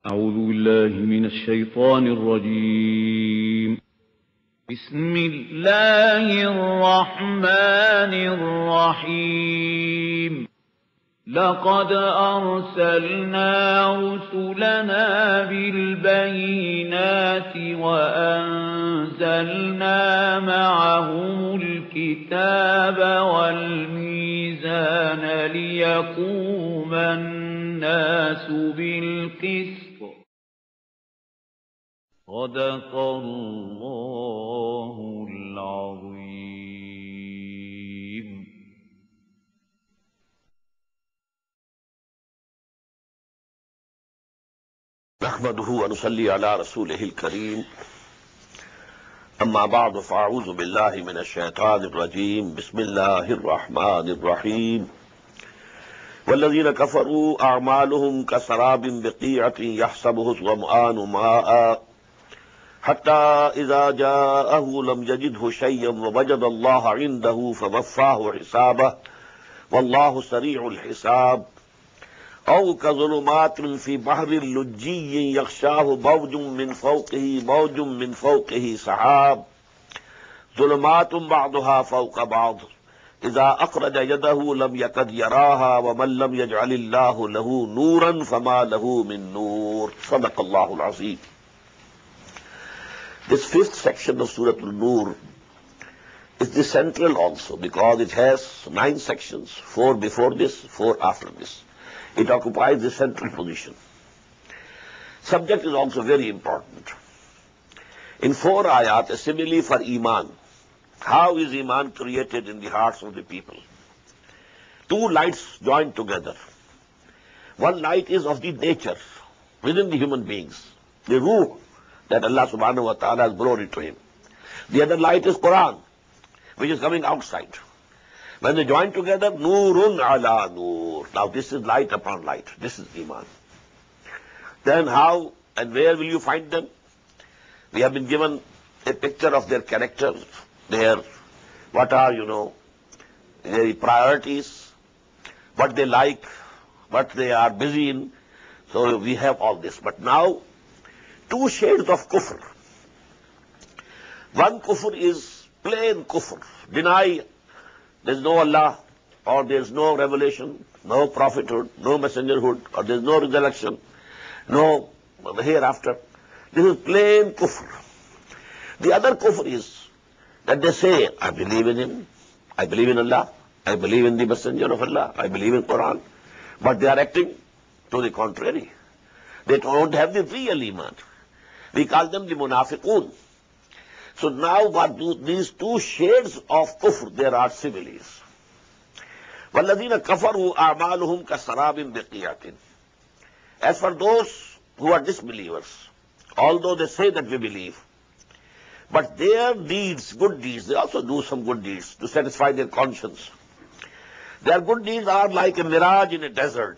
أعوذ بالله من الشيطان الرجيم. بسم الله الرحمن الرحيم. لقد أرسلنا رسلنا بالبينات وأنزلنا معهم الكتاب والميزان ليقوم الناس بالقسط. صدق الله العظيم. نحمده ونصلي على رسوله الكريم. أما بعد فأعوذ بالله من الشيطان الرجيم. بسم الله الرحمن الرحيم. والذين كفروا أعمالهم كسراب بقيعة يحسبه الظمآن ماء حتى إذا جاءه لم يجده شيئا ووجد الله عنده فوفاه حسابه والله سريع الحساب. أو كظلمات في بحر لجي يغشاه موج من فوقه سحاب ظلمات بعضها فوق بعض إذا أخرج يده لم يكد يراها ومن لم يجعل الله له نورا فما له من نور. صدق الله العظيم. This fifth section of Surah Al-Nur is the central also because it has 9 sections, 4 before this, 4 after this. It occupies the central position. Subject is also very important. In 4 ayat, a simile for Iman. How is Iman created in the hearts of the people? 2 lights joined together. One light is of the nature within the human beings, the ruh that Allah subhanahu wa ta'ala has blown into him. The other light is Quran, which is coming outside. When they join together, Nurun ala Nur. Now this is light upon light. This is Iman. Then how and where will you find them? We have been given a picture of their character, what are, their priorities, what they like, what they are busy in. So we have all this. But now, 2 shades of kufr. One kufr is plain kufr. Deny there is no Allah, or there is no revelation, no prophethood, no messengerhood, or there is no resurrection, no hereafter. This is plain kufr. The other kufr is that they say, I believe in him, I believe in Allah, I believe in the messenger of Allah, I believe in Quran, but they are acting to the contrary. They don't have the real iman. We call them the munafiqun. So now what do these 2 shades of kufr, there are similes. وَالَّذِينَ كَفَرُوا أَعْمَالُهُمْ كَسَرَابٍ بِقِيَةٍ. As for those who are disbelievers, although they say that we believe, but their deeds, good deeds, they also do some good deeds to satisfy their conscience. Their good deeds are like a mirage in a desert.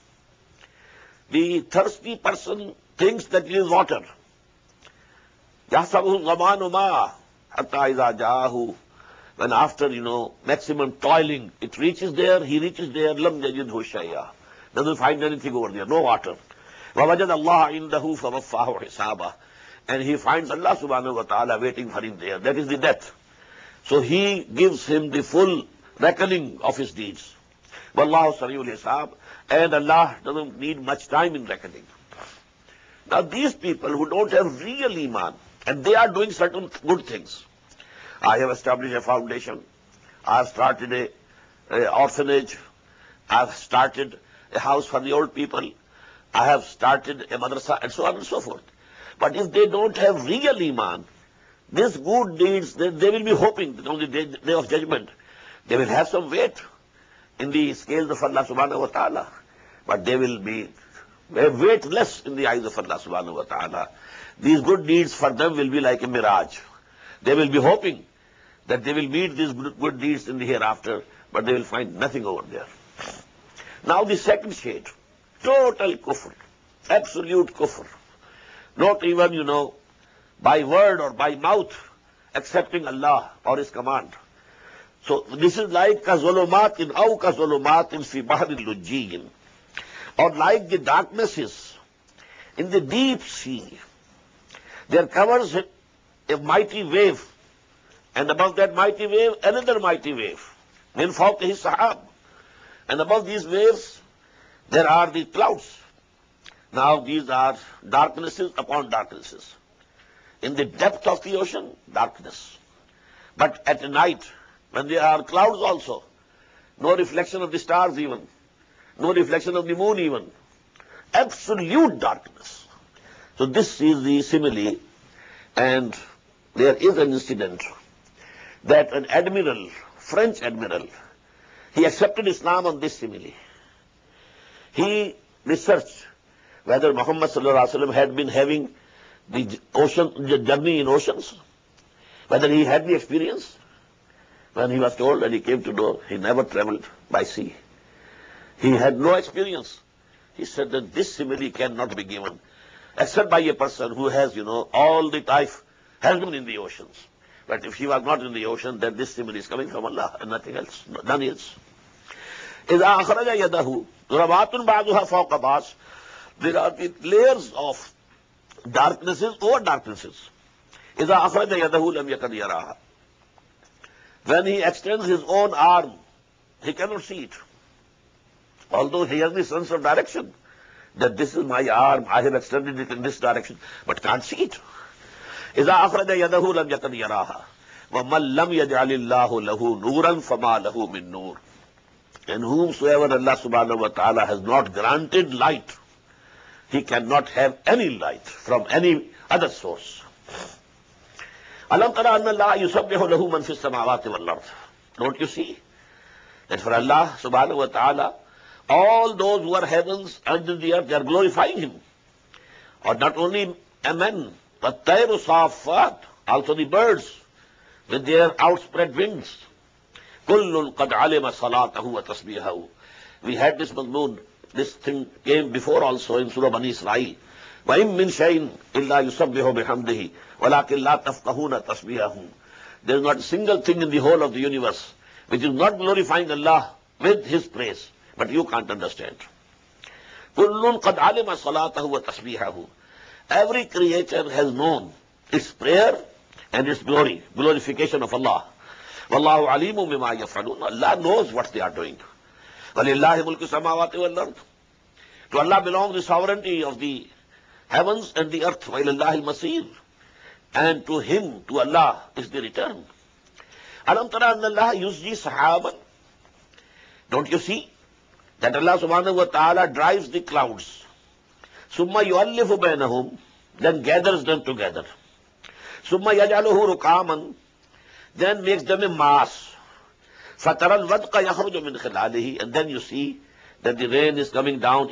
The thirsty person thinks that it is water. يَحْسَبُهُ الظَّمَانُ مَاءً حَتَّى إِذَا جَاءَهُ. When after, maximum toiling, it reaches there, he reaches there, لَمْ يَجِدْهُ شَيْئًا. Doesn't find anything over there, no water. وَوَجَدَ اللَّهَ عِنْدَهُ فَوَفَّاهُ حِسَابًا. And he finds Allah subhanahu wa ta'ala waiting for him there. That is the death. So he gives him the full reckoning of his deeds. وَاللَّهُ سَرِيعُ الْحِسَابِ. And Allah doesn't need much time in reckoning. Now these people who don't have real iman, and they are doing certain good things. I have established a foundation. I have started an orphanage. I have started a house for the old people. I have started a madrasa, and so on and so forth. But if they don't have real iman, these good deeds, they will be hoping that on the day of judgment, they will have some weight in the scales of Allah subhanahu wa ta'ala. But they will be weightless in the eyes of Allah subhanahu wa ta'ala. These good deeds for them will be like a mirage. They will be hoping that they will meet these good deeds in the hereafter, but they will find nothing over there. Now the second shade, total kufr, absolute kufr. Not even, by word or by mouth, accepting Allah or His command. So this is like kazulumatin aw kazulumatin fi bahri lujjiyin, or like the darknesses in the deep sea, there covers a mighty wave, and above that mighty wave, another mighty wave. Min fawqihi sahab. And above these waves, there are the clouds. Now these are darknesses upon darknesses. In the depth of the ocean, darkness. But at night, when there are clouds also, no reflection of the stars even, no reflection of the moon even, absolute darkness. So this is the simile, and there is an incident that an admiral, French admiral, he accepted Islam on this simile. He researched whether Muhammad sallallahu alaihi wasallam had been having the journey in oceans, whether he had the experience. When he was told and he came to know, he never traveled by sea. He had no experience. He said that this simile cannot be given except by a person who has, all the life has been in the oceans. But if he was not in the ocean, then this simile is coming from Allah and nothing else, none else. إِذَا أَخْرَجَ يَدَهُ ضُرَبَاتٌ بَعْضُهَا فَوْقَ بَعْضٍ. There are the layers of darknesses over darknesses. إِذَا أَخْرَجَ يَدَهُ لَمْ يَكَدْ يَرَاهَا. When he extends his own arm, he cannot see it. Although he has the sense of direction, that this is my arm, I have extended it in this direction, but can't see it. إِذَا أَخْرَجَ يَدَهُ لَمْ يَكَدْ يَرَاهَا وَمَنْ لَمْ يَجْعَلِ اللَّهُ لَهُ نُورًا فَمَا لَهُ مِن نُور. And whomsoever Allah subhanahu wa ta'ala has not granted light, he cannot have any light from any other source. Alam tara anna Allah yusabbihu lahu man fis samawati wal ard. Don't you see that for Allah subhanahu wa ta'ala, all those who are heavens and in the earth, they are glorifying him. Or not only men, but tayru safat, also the birds with their outspread wings. Kullun qad alima salatahu wa tasbihahu. We had this mazmoon, this thing came before also in Surah Bani Israel. وَإِن مِّن شَيْءٍ إِلَّا يُسَبِّحُ بِحَمْدِهِ وَلَكِنْ لَا تَفْقَهُونَ تَسْبِيحَهُمْ. There is not a single thing in the whole of the universe which is not glorifying Allah with His praise, but you can't understand. كُلٌّ قَدْ عَلِمَ صَلَاتَهُ وَتَسْبِيحَهُ. Every creature has known its prayer and its glory, glorification of Allah. وَاللَّهُ عَلِيمٌ بِمَا يَفْعَلُونَ. Allah knows what they are doing. وَلِلَّهِ مُلْكُ السَّمَاوَاتِ وَالْأَرْضِ. To Allah belongs the sovereignty of the heavens and the earth. وَإِلَى اللَّهِ الْمَصِيرُ. And to Him, to Allah, is the return. أَلَمْ تَرَى أَنَّ اللَّهَ يُزْجِي سَحَابًا. Don't you see that Allah subhanahu wa ta'ala drives the clouds? ثُمَّ يُؤَلِّفُ بَيْنَهُمْ. Then gathers them together. ثُمَّ يَجْعَلُهُ رُقَامًا. Then makes them a mass. فَتَرَى الْوَدْقَ يَخْرُجُ مِنْ خِلَالِهِ. And then you see that the rain is coming down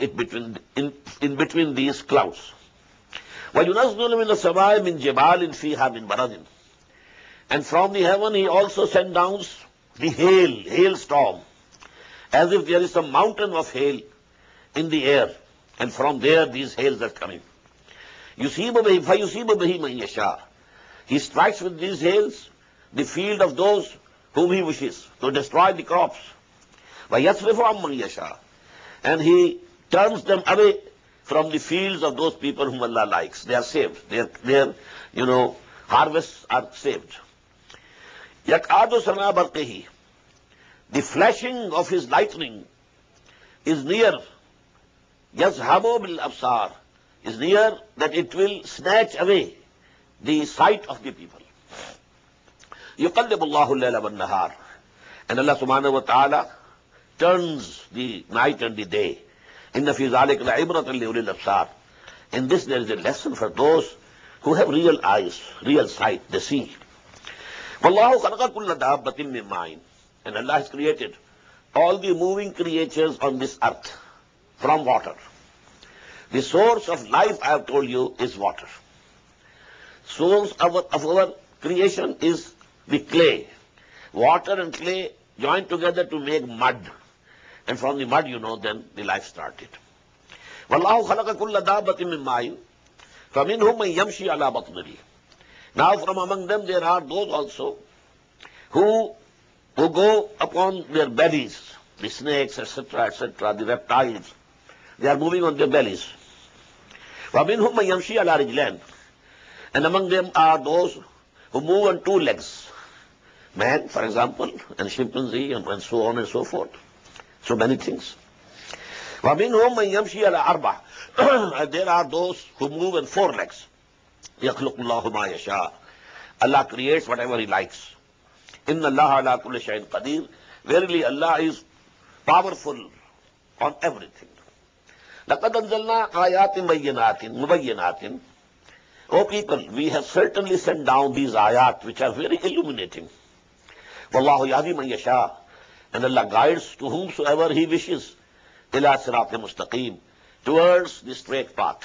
in between these clouds. وَيُنَزِّلُ مِنَ السَّمَاءِ مِنْ جِبَالٍ فِيهَا مِنْ بَرَدٍ. And from the heaven He also sent down the hailstorm, as if there is some mountain of hail in the air, and from there these hails are coming. يُصِيبُ بِهِ فَيُصِيبُ بِهِ مَنْ يَشَاءُ. He strikes with these hails the field of those whom He wishes to destroy the crops. وَيَصْرِفُ عَمَّنْ يَشَاءُ. And He turns them away from the fields of those people whom Allah likes. They are saved. Their harvests are saved. يَكْعَادُ سَنَا بَرْقِهِ. The flashing of His lightning is near. يَذْهَبُ بِالْأَبْصَارِ. Is near that it will snatch away the sight of the people. يُقَلِّبُ اللَّهُ اللَّيْلَ وَالنَّهَارِ. And Allah subhanahu wa ta'ala turns the night and the day. إِنَّ فِي ذَلِكَ لَعِبْرَةً لِأُولِي الْأَبْصَارِ. In this there is a lesson for those who have real eyes, real sight, they see. وَاللَّهُ خَلَقَ كُلَّ دَابَّةٍ مِّن مَّاءٍ. And Allah has created all the moving creatures on this earth from water. The source of life, I have told you, is water. Source of our creation is the clay. Water and clay joined together to make mud. And from the mud, then the life started. وَاللَّهُ خَلَقَ كُلَّ دَابَّةٍ مِّن مَّاءٍ فَمِنْهُمْ مَن يَمْشِي عَلَى بَطْنِهِ. Now from among them there are those also who go upon their bellies, the snakes, etc., the reptiles. They are moving on their bellies. وَمِنْهُمْ مَنْ يَمْشِي عَلَى رِجْلَيْنِ, and among them are those who move on two legs. Man, for example, and chimpanzee, and so on and so forth. So many things. وَمِنْهُمْ مَنْ يَمْشِي عَلَى أَرْبَعٍ, and there are those who move on four legs. يَخْلُقُ اللَّهُ مَا يَشَاءُ, Allah creates whatever He likes. إِنَّ اللَّهَ عَلَى كُلِّ شَيْءٍ قَدِيرٌ, verily Allah is powerful on everything. لَقَدْ أَنزَلْنَا آيَاتٍ مُبَيِّنَاتٍ. O people, we have certainly sent down these ayat which are very illuminating. وَاللَّهُ يَهْدِي مَن يَشَاءُ, and Allah guides to whomsoever He wishes, إِلَى صِرَاطٍ مُسْتَقِيمٍ, towards the straight path.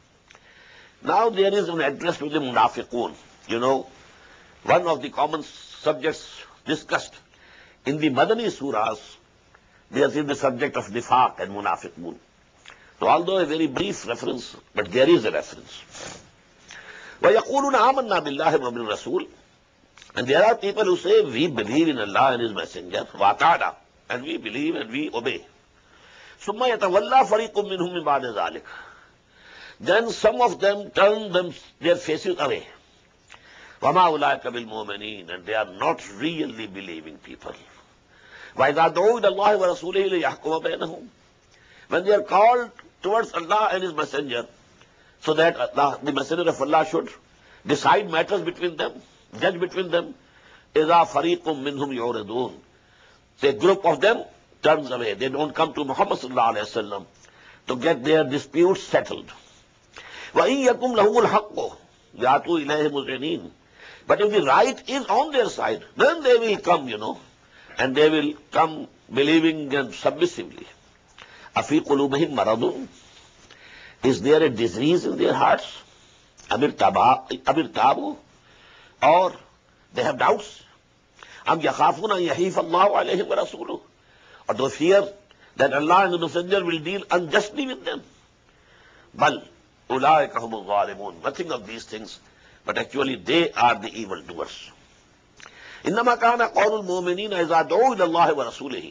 Now there is an address to the munafiqun. You know, one of the common subjects discussed in the Madani surahs, there is the subject of nifaq and munafiqun. So although a very brief reference, but there is a reference. وَيَقُولُونَ آمَنَّا بِاللَّهِ وَبِالرَّسُولِ, and there are people who say, we believe in Allah and His Messenger, وَأَطَعْنَا, and we believe and we obey. ثُمَّ يَتَوَلَّى فَرِيقٌ مِّنْهُم مِّن بَعْدِ ذَلِكَ, then some of them turn their faces away. وَمَا أُولَٰئِكَ بِالْمُؤْمِنِينَ, and they are not really believing people. وَإِذَا دُعُوا إِلَى اللَّهِ وَرَسُولِهِ لِيَحْكُمَ بَيْنَهُم, when they are called towards Allah and His Messenger, so that Allah, the Messenger of Allah should decide matters between them, judge between them, إِذَا فَرِيقٌ مِّنْهُمْ يُعْرِضُونَ, so a group of them turns away. They don't come to Muhammad sallallahu alayhi wa sallam to get their disputes settled. وَإِن يَكُمْ لَهُمُ الْحَقُّ يَأْتُوا إِلَيْهِ مُذْعِنِينَ, but if the right is on their side, then they will come, and they will come believing and submissively. أَفِي قُلُوبِهِمْ مَرَضٌ, is there a disease in their hearts? أَمِ ارْتَابُوا, or they have doubts? أَمْ يَخَافُونَ أَنْ يَحِيفَ اللَّهُ عَلَيْهِمْ وَرَسُولُهُ, or they fear that Allah and the Messenger will deal unjustly with them? بَلْ أُولَٰئِكَ هُمُ الظَّالِمُونَ, nothing of these things, but actually they are the evildoers. إِنَّمَا كَانَ قَوْلُ الْمُؤْمِنِينَ إِذَا دُعُوا إِلَى اللَّهِ وَرَسُولِهِ,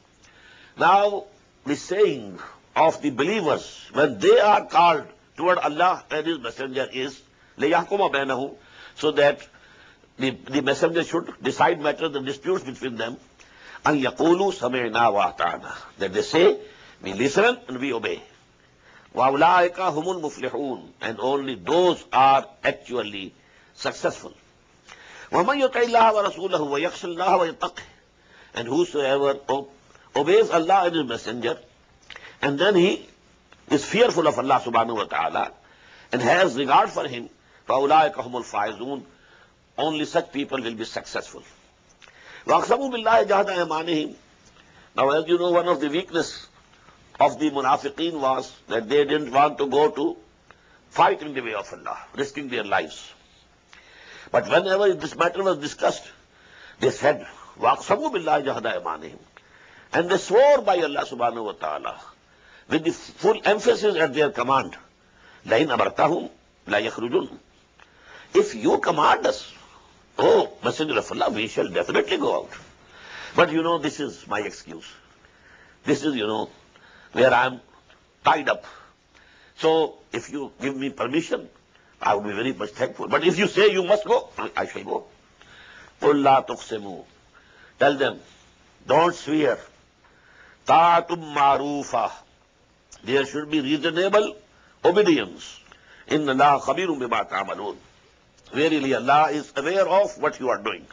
now the saying of the believers when they are called toward Allah and His Messenger is لِيَحْكُمَ بَيْنَهُمْ, so that the Messenger should decide matters and disputes between them. أَنْ يَقُولُوا سَمِعْنَا وَأَطَعْنَا, that they say, we listen and we obey. وَأُولَٰئِكَ هُمُ الْمُفْلِحُونَ, and only those are actually successful. وَمَنْ يُطِعِ اللَّهَ وَرَسُولَهُ وَيَخْشَ اللَّهَ وَيَتَّقِهِ, and whosoever obeys Allah and His Messenger, and then he is fearful of Allah subhanahu wa ta'ala, and has regard for Him, فَأُولَٰئِكَ هُمُ الْفَائِزُونَ, only such people will be successful. وَأَقْسَمُوا بِاللَّهِ جَهْدَ أَيْمَانِهِمْ, now as you know, one of the weakness of the munafiqeen was that they didn't want to go to fight in the way of Allah, risking their lives. But whenever this matter was discussed, they said, وَأَقْسَمُوا بِاللَّهِ جَهْدَ أَيْمَانِهِمْ, and they swore by Allah subhanahu wa ta'ala, with the full emphasis at their command, لَإِنْ أَمَرْتَهُمْ لَا يَخْرُجُونَ, if you command us, oh Messenger of Allah, we shall definitely go out. But this is my excuse. This is, where I am tied up. So if you give me permission, I will be very much thankful. But if you say you must go, I shall go. قُلْ لَا تُقْسِمُوا, tell them, don't swear. طَاعَةٌ مَعْرُوفَةٌ, there should be reasonable obedience. إِنَّ اللَّهَ خَبِيرٌ بِمَا تَعْمَلُونَ, verily Allah is aware of what you are doing.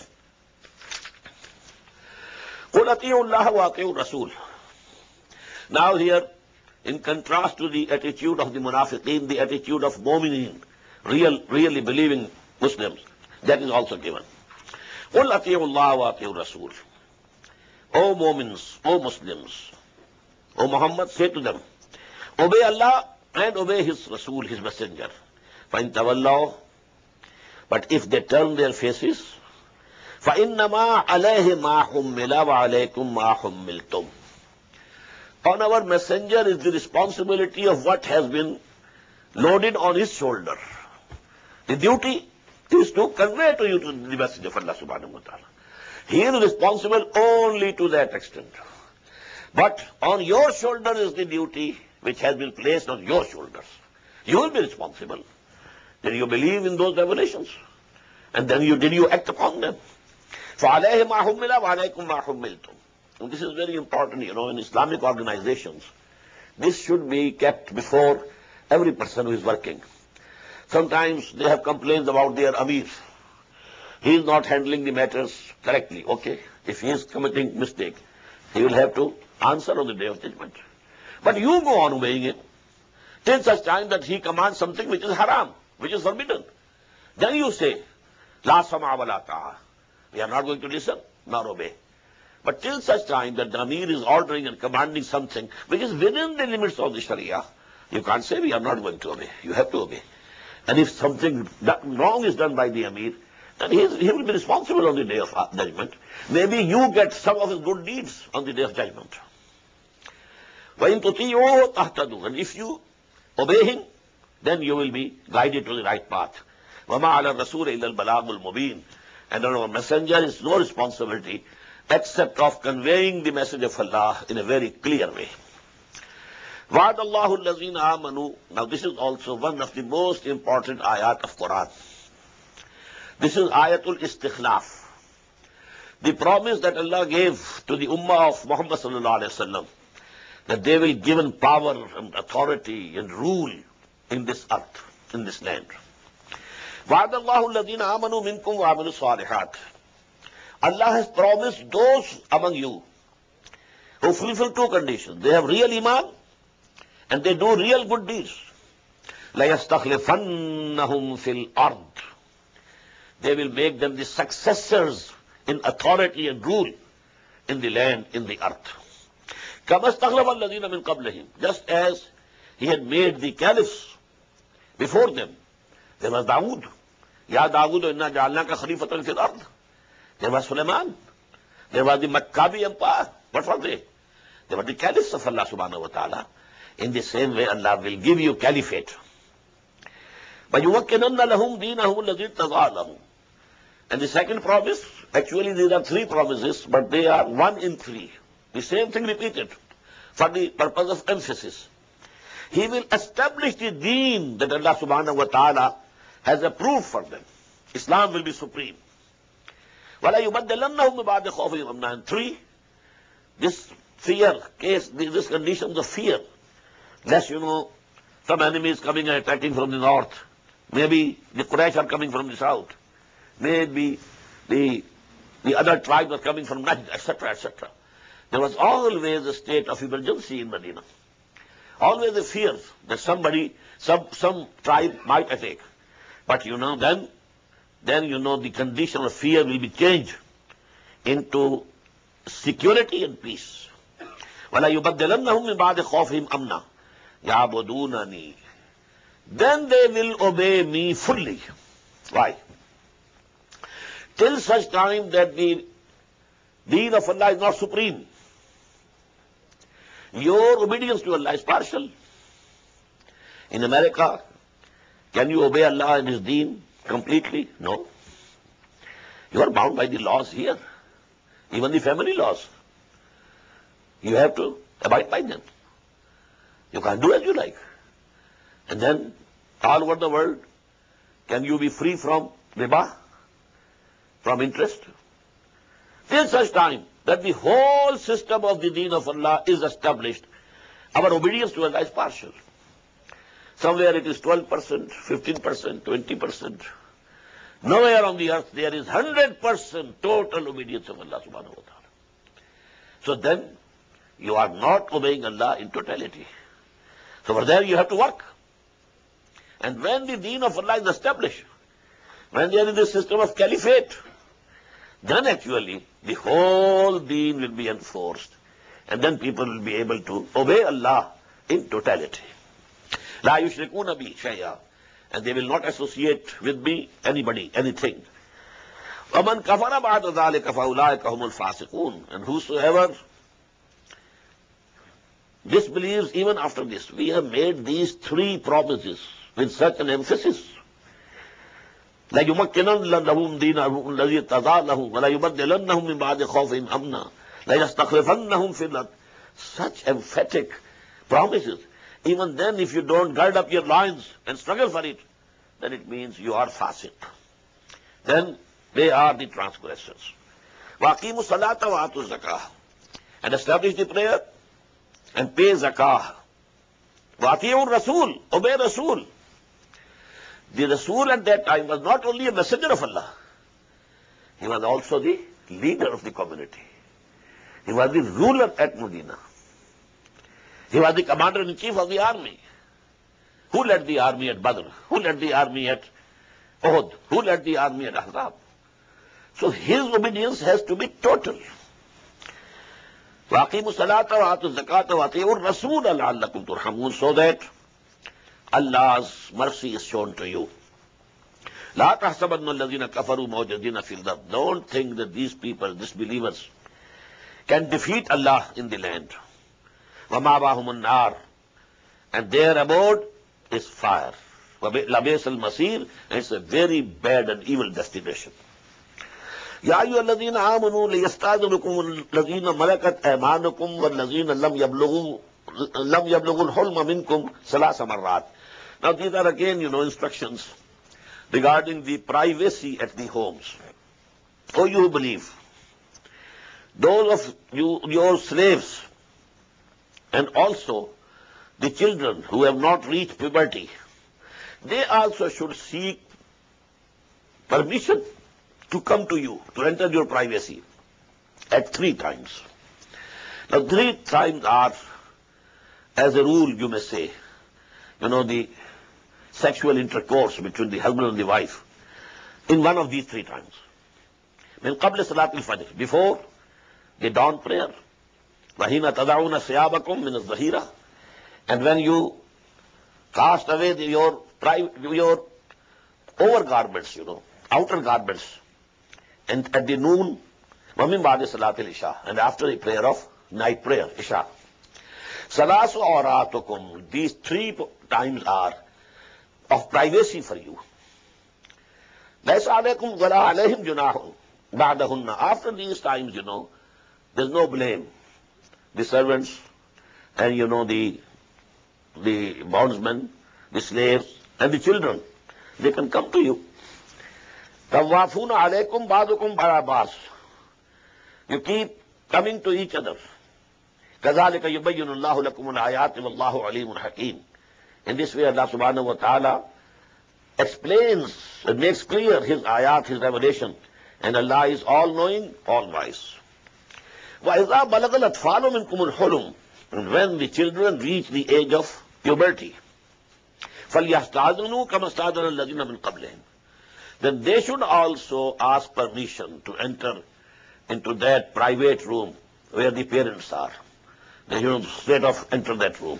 قُلْ أَطِيعُوا اللَّهَ وَأَطِيعُوا الرَّسُولَ, now here, in contrast to the attitude of the munafiqeen, the attitude of mu'mineen, really believing Muslims, that is also given. قُلْ أَطِيعُوا اللَّهَ وَأَطِيعُوا الرَّسُولَ, O mu'mins, O Muslims, O Muhammad, say to them, obey Allah and obey His Rasul, His Messenger. فَإِن تَوَلَّوْا, but if they turn their faces, فَإِنَّمَا عَلَيْهِ مَا حُمِّلَ وَعَلَيْكُمْ مَا حُمِّلْتُمْ, on our Messenger is the responsibility of what has been loaded on his shoulder. The duty is to convey to you to the message of Allah subhanahu wa ta'ala. He is responsible only to that extent. But on your shoulder is the duty which has been placed on your shoulders. You will be responsible. Did you believe in those revelations? And then did you act upon them? فَعَلَيْهِ مَا حُمِّلَ وَعَلَيْكُمْ مَا حُمِّلْتُمْ. And this is very important, in Islamic organizations. This should be kept before every person who is working. Sometimes they have complaints about their Amir. He is not handling the matters correctly. Okay, if he is committing mistake, he will have to answer on the day of judgment. But you go on obeying him till such time that he commands something which is haram, which is forbidden. Then you say, La sama wa la ta'a. We are not going to listen nor obey. But till such time that the Amir is ordering and commanding something which is within the limits of the Sharia, you can't say we are not going to obey. You have to obey. And if something wrong is done by the Amir, then he will be responsible on the day of judgment. Maybe you get some of his good deeds on the day of judgment. وَإِن تُطِيعُوهُ تَهْتَدُوا. And if you obey him, then you will be guided to the right path. وَمَا عَلَى الرَّسُولِ إِلَّا الْبَلَاغُ الْمُبِينُ. And on our messenger is no responsibility except of conveying the message of Allah in a very clear way. وَعَدَ اللَّهُ الَّذِينَ آمَنُوا. Now this is also one of the most important ayat of Quran. This is ayatul istikhlaf. The promise that Allah gave to the ummah of Muhammad sallallahu alaihi wasallam, that they will given power and authority and rule in this earth, in this land. وَعَدَ اللَّهُ الَّذِينَ آمَنُوا مِنْكُمْ وَعَمِلُوا الصَّالِحَاتِ. Allah has promised those among you who fulfill two conditions. They have real iman and they do real good deeds. لَيَسْتَخْلِفَنَّهُمْ فِي الْأَرْضِ. They will make them the successors in authority and rule in the land, in the earth. كَمَا اسْتَخْلَفَ الَّذِينَ مِنْ قَبْلِهِمْ. Just as he had made the caliphs before them. There was Dawood. Ya Dawood inna ja'alnaka khalifatan fil ard. There was Sulaiman. There was the Maccabi Empire. What were they? They were the caliphs of Allah subhanahu wa ta'ala. In the same way, Allah will give you caliphate. وَيُوَكِّنَنَّ لَهُمْ دِينَهُمُ الَّذِي ارْتَضَىٰ لَهُمْ. And the second promise, actually these are three promises, but they are one in three. The same thing repeated for the purpose of emphasis. He will establish the deen that Allah subhanahu wa ta'ala has approved for them. Islam will be supreme. وَلَا يُبَدَّلَنَّهُمْ بَعْدَ خَوْفِهِمْ أَمْنًا. And three, this fear, this conditions of fear. Lest, some enemies coming and attacking from the north. Maybe the Quraysh are coming from the south. Maybe the other tribes are coming from Najd, etc., etc. There was always a state of emergency in Medina. Always a fear that some tribe might attack. But then the condition of fear will be changed into security and peace. وَلَا يُبَدِّلَنَّهُمْ مِنْ بَعْدِ خَوْفِهِمْ أَمْنًا يَعْبُدُونَنِي. Then they will obey me fully. Why? Till such time that the deen of Allah is not supreme. Your obedience to Allah is partial. In America, can you obey Allah and His deen completely? No. You are bound by the laws here, even the family laws. You have to abide by them. You can't do as you like. And then, all over the world, can you be free from riba, from interest? Till such time that the whole system of the deen of Allah is established, our obedience to Allah is partial. Somewhere it is 12%, 15%, 20%. Nowhere on the earth there is 100% total obedience of Allah subhanahu wa ta'ala. So then, you are not obeying Allah in totality. So over there you have to work. And when the deen of Allah is established, when there is a system of caliphate, then actually the whole deen will be enforced. And then people will be able to obey Allah in totality. La yushrikuna bi shay'a. And they will not associate with me anybody, anything. وَمَنْ كَفَرَ بَعْدَ ذَلِكَ فَأُولَٰئِكَ هُمُ الْفَاسِقُونَ. And whosoever disbelieves even after this, we have made these three promises with such an emphasis. لَيُمَكِّنَنَّ لَهُمْ دِينَهُمُ الَّذِي ارْتَضَىٰ لَهُمْ وَلَا يُبَدِّلَنَّهُمْ مِنْ بَعْدِ خَوْفِهِمْ أَمْنًا لَيَسْتَخْلِفَنَّهُمْ فِي الْأَرْضِ. Such emphatic promises. even then if you don't gird up your loins and struggle for it, then it means you are fasiq. Then they are the transgressors. وَأَقِيمُوا الصَّلَاةَ وَآتُوا الزَّكَاةَ, and establish the prayer and pay zakah. وَأَطِيعُوا الرَّسُولَ, obey Rasul. The Rasul at that time was not only a messenger of Allah, he was also the leader of the community. He was the ruler at Medina. He was the commander-in-chief of the army. Who led the army at Badr? Who led the army at Uhud? Who led the army at Ahzab? So his obedience has to be total. وَأَقِيمُوا الصَّلَاةَ وَآتُوا الزَّكَاةَ وَأَطِيعُوا الرَّسُولَ لَعَلَّكُمْ تُرْحَمُونَ, so that Allah's mercy is shown to you. لَا تَحْسَبَنَّ الَّذِينَ كَفَرُوا مُعْجِزِينَ فِي الْأَرْضِ, don't think that these people, disbelievers, can defeat Allah in the land. وَمَأْوَاهُمُ النَّارُ, and their abode is fire. لَبِئْسَ الْمَصِيرُ, and it's a very bad and evil destination. يَا أَيُّهَا الَّذِينَ آمَنُوا لِيَسْتَأْذِنُكُمُ الَّذِينَ مَلَكَتْ أَيْمَانُكُمْ وَالَّذِينَ لَمْ يَبْلُغُوا الْحُلْمَ مِنْكُمْ ثَلَاثَ مَرَّاتٍ. Now these are again, instructions regarding the privacy at the homes. O you who believe, those of you, your slaves, and also the children who have not reached puberty, they also should seek permission to come to you, to enter your privacy at 3 times. Now 3 times are, as a rule you may say, the sexual intercourse between the husband and the wife, in one of these 3 times. Min qabl salat al-fajr, before the dawn prayer, وَحِينَ تَدَعُونَ ثِيَابَكُمْ مِنَ الظَّهِيرَةِ, and when you cast away your overgarments, outer garments, and at the noon, وَمِن بَعْدِ صَلَاةِ الْعِشَاءِ, and after the prayer of night prayer, Isha. Salasu awratukum, these 3 times are of privacy for you. لَيْسَ عَلَيْكُمْ وَلَا عَلَيْهِمْ جُنَاحٌ بَعْدَهُنَّ, after these times, there's no blame. The servants and, the bondsmen, the slaves, and the children, they can come to you. تَوَّافُونَ عَلَيْكُمْ بَعْضُكُمْ عَلَى بَعْضٍ, you keep coming to each other. كَذَلِكَ يُبَيِّنُ اللَّهُ لَكُمُ الْآيَاتِ وَاللَّهُ عَلِيمٌ حَكِيمٌ. In this way, Allah subhanahu wa ta'ala explains and makes clear His ayat, His revelation, and Allah is all-knowing, all-wise. وَإِذَا بَلَغَ الْأَطْفَالُ مِنْكُمُ الْحُلُمَ, and when the children reach the age of puberty, فَلْيَسْتَأْذِنُوا كَمَا اسْتَأْذَنَ الَّذِينَ مِنْ قَبْلِهِمْ, then they should also ask permission to enter into that private room where the parents are. They should straight off enter that room.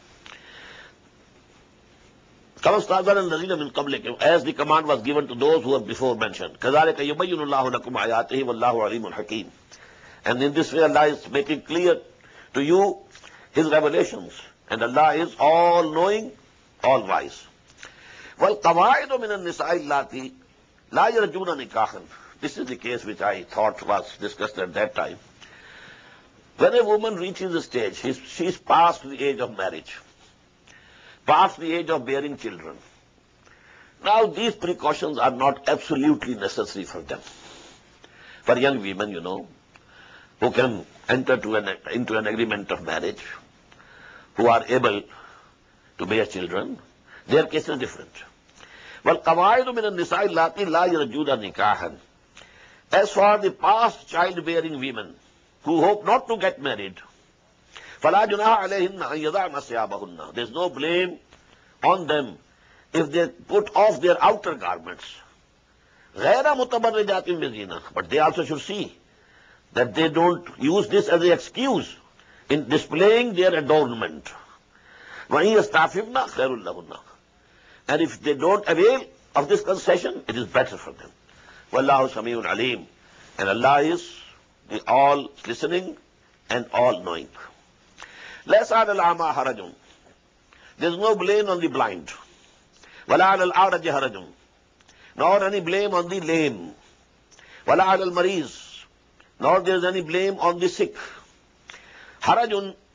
كَمَا اسْتَأْذَنَ الَّذِينَ مِنْ قَبْلِكُمْ, as the command was given to those who were before mentioned. كَذَلِكَ يُبَيِّنُ اللَّهُ لَكُمْ آيَاتِهِ وَاللَّهُ عَلِيمٌ حَكِيمٌ. And in this way Allah is making clear to you His revelations, and Allah is all-knowing, all-wise. وَالْقَوَاعِدُ مِنَ النِّسَاءِ اللَّاتِي لَا يَرْجُونَ نِكَاحًا, this is the case which I thought was discussed at that time. When a woman reaches a stage, she is past the age of marriage, past the age of bearing children. Now these precautions are not absolutely necessary for them. For young women, who can enter into an agreement of marriage, who are able to bear children, their case is different. وَالْقَوَاعِدُ مِنَ النِّسَاءِ اللَّاتِي لَا يَرْجُونَ نِكَاحًا, as for the past childbearing women who hope not to get married, فَلَا جُنَاحَ عَلَيْهِنَّ أَنْ يَضَعْنَ ثِيَابَهُنَّ, there's no blame on them if they put off their outer garments. غَيْرَ مُتَبَرِّجَاتٍ بِزِينَةٍ, but they also should see that they don't use this as an excuse in displaying their adornment. وَإِنْ يَسْتَعْفِفْنَ خَيْرٌ لَهُنَّ, and if they don't avail of this concession, it is better for them. وَاللَّهُ سَمِيعٌ عَلِيمٌ, and Allah is the all-listening and all-knowing. لَيْسَ عَلَى الْأَعْمَى حَرَجٌ, there is no blame on the blind. وَلَا عَلَى الْأَعْرَجِ حَرَجٌ, nor any blame on the lame. وَلَا عَلَى الْمَرِيضِ, nor there is any blame on the sick. Harajun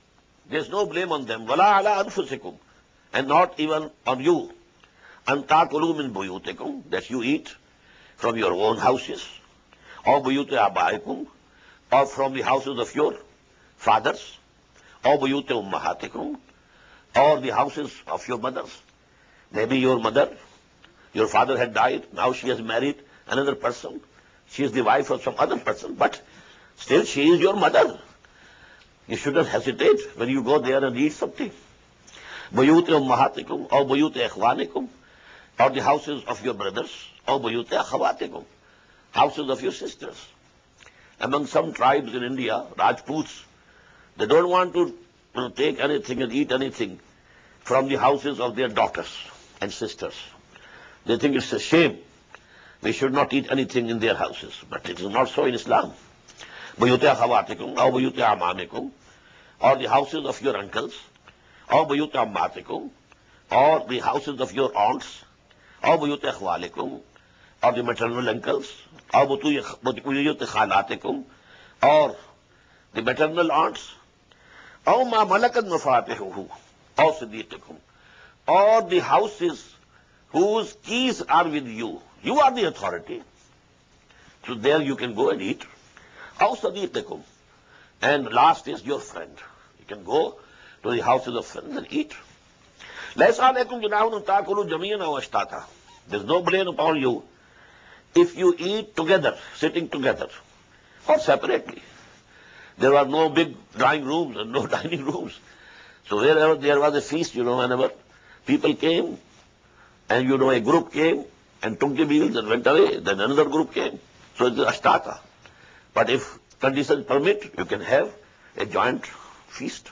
There's no blame on them. وَلَا عَلَىٰ أَنفُسِكُمْ. And not even on you. أَن تَأْكُلُوا مِن بُيُوتِكُمْ. That you eat from your own houses. Or بُيُوتِ آبَائِكُمْ. Or from the houses of your fathers. Or بُيُوتِ أُمَّهَاتِكُمْ. Or the houses of your mothers. Maybe your mother, your father had died, now she has married another person. She is the wife of some other person, but still she is your mother. You shouldn't hesitate when you go there and eat something. بُيُوتِ أُمَّهَاتِكُمْ or بُيُوتِ إِخْوَانِكُمْ, or the houses of your brothers, or بُيُوتِ أَخَوَاتِكُمْ, houses of your sisters. Among some tribes in India, Rajputs, they don't want to take anything and eat anything from the houses of their daughters and sisters. They think it's a shame. We should not eat anything in their houses. But it is not so in Islam. بُيُوتِ أَخَوَاتِكُمْ or بُيُوتِ أَعْمَامِكُمْ, or the houses of your uncles, or بُيُوتِ أَمَّاتِكُمْ, or the houses of your aunts, or بُيُوتِ أَخْوَالِكُمْ, or the maternal uncles, or بُيُوتِ خَالَاتِكُمْ, or the maternal aunts, or مَا مَلَكَتْ مَفَاتِحُهُ, or صِدِيقِكُمْ, or the houses whose keys are with you. You are the authority. So there you can go and eat. أو صديقكم. And last is your friend. You can go to the houses of friends and eat. ليس عليكم جناح أن تأكلوا جميعا أو أشتاتا. There's no blame upon you if you eat together, sitting together, or separately. There are no big drawing rooms and no dining rooms. So wherever there was a feast, whenever people came, and a group came and took the meals and went away, then another group came. So it is ashtata. But if conditions permit, you can have a joint feast.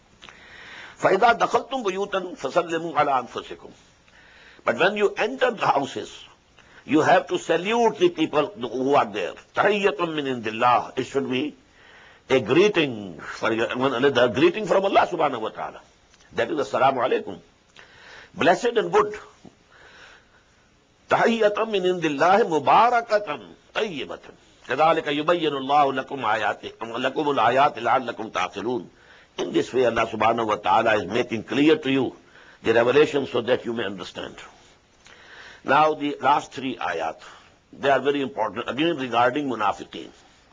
فَإِذَا دَخَلْتُمْ بُيُوتًا فَسَلِّمُوا عَلَىٰ أَنفُسِكُمْ. But when you enter the houses, you have to salute the people who are there. تَحِيَّةٌ مِّنْ عِندِ اللَّهِ. It should be a greeting for one another, greeting from Allah subhanahu wa ta'ala. That is assalamu alaikum. Blessed and good. تَحِيَّةٌ مِّنْ عِندِ اللَّهِ مُبَارَكَةً طَيِّبَةً. كَذَلِكَ يُبَيِّنُ اللَّهُ لَكُمْ الْآيَاتِ لَعَلَّكُمْ تَعْقِلُونَ. In this way, Allah subhanahu wa ta'ala is making clear to you the revelation so that you may understand. Now, the last three ayat, they are very important, again regarding munafiqeen.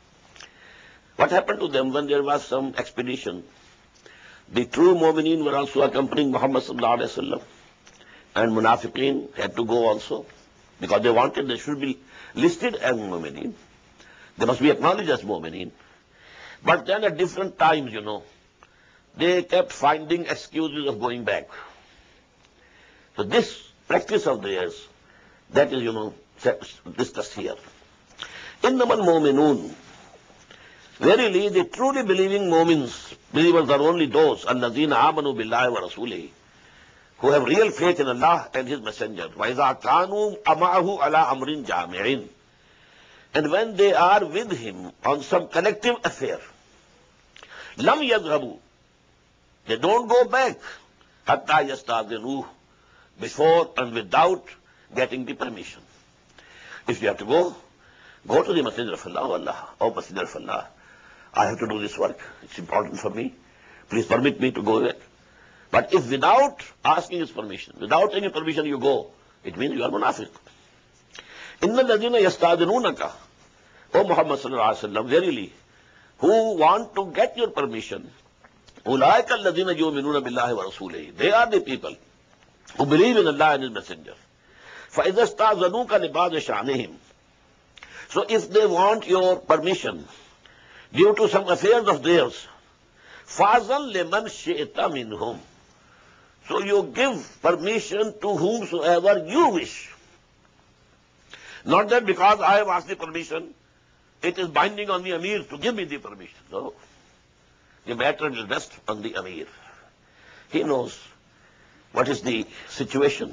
What happened to them when there was some expedition? The true mu'mineen were also accompanying Muhammad sallallahu alayhi wa sallam, and munafiqeen had to go also, because they wanted they should be listed as mu'mineen. They must be acknowledged as mu'mineen. But then at different times, they kept finding excuses of going back. So this practice of theirs, that is, discussed here. Innamal mu'minun. Verily, the truly believing believers are only those, allazina amanu billahi wa rasulihi, who have real faith in Allah and His Messenger. وَإِذَا كَانُوا أَمَعَهُ عَلَىٰ أَمْرٍ جَامِعٍ. And when they are with him on some collective affair, لَمْ يَذْهَبُوا. They don't go back حَتَّى يَسْتَأْذِنُوهُ, before and without getting the permission. If you have to go to the Messenger of Allah. Oh, Messenger of Allah, I have to do this work. It's important for me. Please permit me to go back. But if without asking his permission, without any permission you go, it means you are munafiq. Inna alladhina yasta'dhinunaka, O Muhammad sallallahu alaihi wasallam, verily, who want to get your permission, ulaika alladhina yu'minuna billahi wa rasulihi. They are the people who believe in Allah and His Messenger. فَإِذَا اسْتَأْذَنُوكَ لِبَعْضِ شَأْنِهِمْ. So if they want your permission due to some affairs of theirs, فَأْذَنْ لِمَنْ شِئْتَ مِنْهُمْ. So you give permission to whomsoever you wish. Not that because I have asked the permission, it is binding on the Amir to give me the permission. No. The matter will rest on the Amir. He knows what is the situation,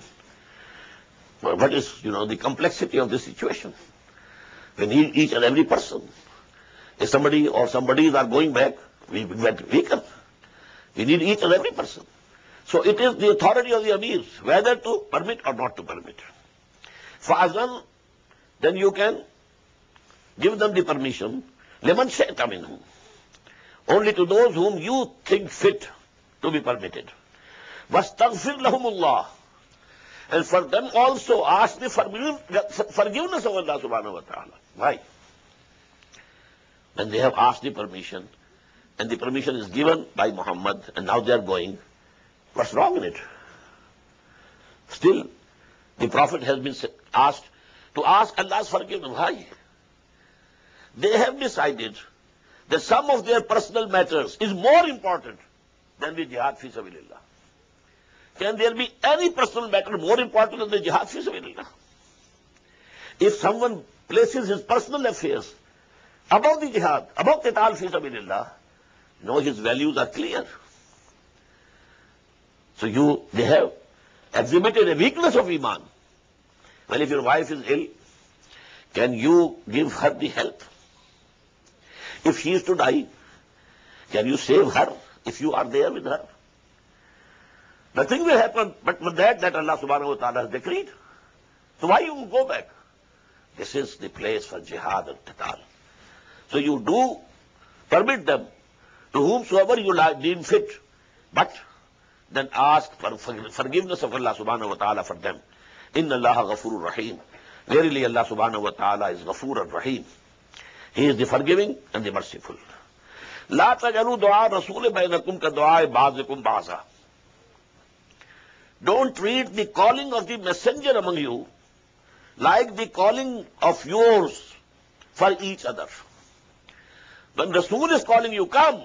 what is, the complexity of the situation. We need each and every person. If somebody or somebodies are going back, we get weaker. We need each and every person. So it is the authority of the Amirs, whether to permit or not to permit. Fa'azan, then you can give them the permission. Liman shayta minhum. Only to those whom you think fit to be permitted. وَاسْتَغْفِرْ لَهُمُ اللَّهِ. And for them also ask the forgiveness of Allah subhanahu wa ta'ala. Why? When they have asked the permission, and the permission is given by Muhammad, and now they are going, what's wrong in it? Still, the Prophet has been asked to ask Allah's forgiveness. Why? They have decided that some of their personal matters is more important than the jihad fi sabilillah. Can there be any personal matter more important than the jihad fi sabilillah? If someone places his personal affairs above the jihad, above qital fi sabilillah, his values are clear. So they have exhibited a weakness of iman. Well, if your wife is ill, can you give her the help? If she is to die, can you save her if you are there with her? Nothing will happen but with that Allah subhanahu wa ta'ala has decreed. So why you go back? This is the place for jihad and qital. So you do permit them to whomsoever you deem fit, but then ask for forgiveness of Allah subhanahu wa ta'ala for them. Inna Allaha ghafurur rahim. Verily Allah subhanahu wa ta'ala is Ghafur and Rahim. He is the forgiving and the merciful. La tajalu du'a rasul bainakum ka du'a ba'dikum ba'za. Don't treat the calling of the messenger among you like the calling of yours for each other. When Rasul is calling you, come,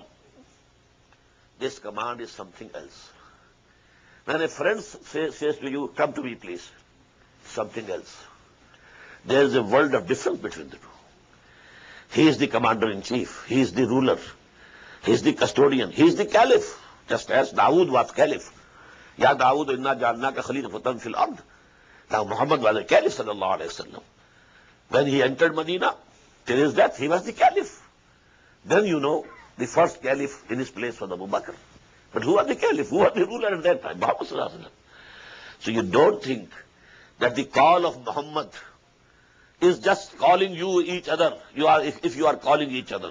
this command is something else. When a friend says to you, come to me please, something else. There is a world of difference between the two. He is the commander-in-chief. He is the ruler. He is the custodian. He is the caliph. Just as Dawood was caliph. Ya Dawood inna ja'alnaka khalifatan fil ard. Now Muhammad was a caliph sallallahu alayhi wa sallam. When he entered Medina, till his death, he was the caliph. Then the first caliph in his place was Abu Bakr. But who was the caliph? Who was the ruler at that time? Muhammad sallallahu alayhi wa sallam. So you don't think that the call of Muhammad is just calling you each other. If you are calling each other.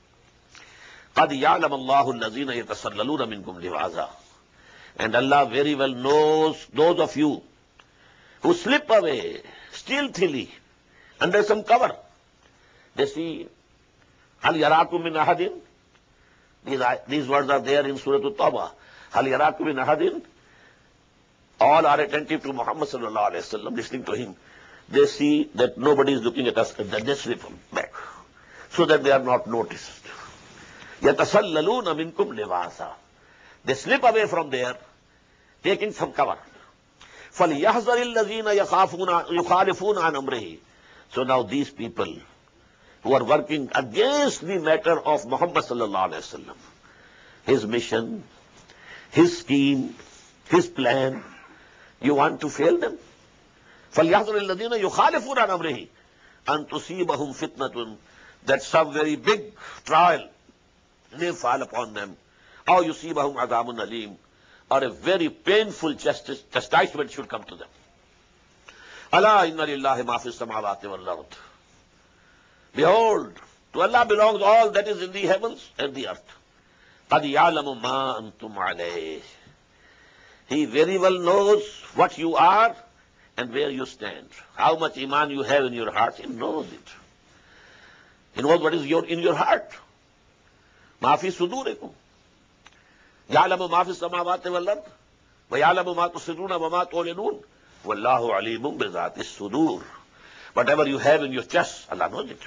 قَدْ يَعْلَمَ اللَّهُ الَّذِينَ يَتَسَلَّلُونَ مِنْكُمْ لِوَاذًا. And Allah very well knows those of you who slip away stealthily under some cover. They see, هَلْ يَرَاكُمْ مِنْ أَحَدٍ. These words are there in Surah At-Tawbah. هَلْ يَرَاكُمْ مِنْ أَحَدٍ. All are attentive to Muhammad sallallahu alayhi wa sallam, listening to him. They see that nobody is looking at us, and then they slip back, so that they are not noticed. يَتَسَلَّلُونَ مِنْكُمْ لِوَاذًا. They slip away from there, taking some cover. فَلْيَحْذَرِ الَّذِينَ يُخَالِفُونَ عَنْ أَمْرِهِ. So now these people who are working against the matter of Muhammad sallallahu alayhi wa sallam, his mission, his scheme, his plan, you want to fail them? فَلْيَحْذَرِ الَّذِينَ يُخَالِفُونَ عَنْ أَمْرِهِ أَن تُصِيبَهُمْ فِتْنَةٌ. That some very big trial may fall upon them. أَوْ يُصِيبَهُمْ عَذَابٌ أَلِيمٌ. Or a very painful chastisement should come to them. أَلَا إِنَّ لِلَّهِ مَا فِي السَّمَاوَاتِ وَالْأَرْضِ. Behold, to Allah belongs all that is in the heavens and the earth. قَدْ يَعْلَمُ مَا أَنْتُمْ عَلَيْهِ. He very well knows what you are and where you stand. How much iman you have in your heart, he knows it. He knows what is in your heart. مَا فِي صُدُورِكُمْ. يَعْلَمُ مَا فِي السَّمَاوَاتِ وَالْأَرْضِ وَيَعْلَمُ مَا تُسِرُّونَ وَمَا تُعْلِنُونَ وَاللَّهُ عَلِيمٌ بِذَاتِ الصُّدُورِ. Whatever you have in your chest, Allah knows it.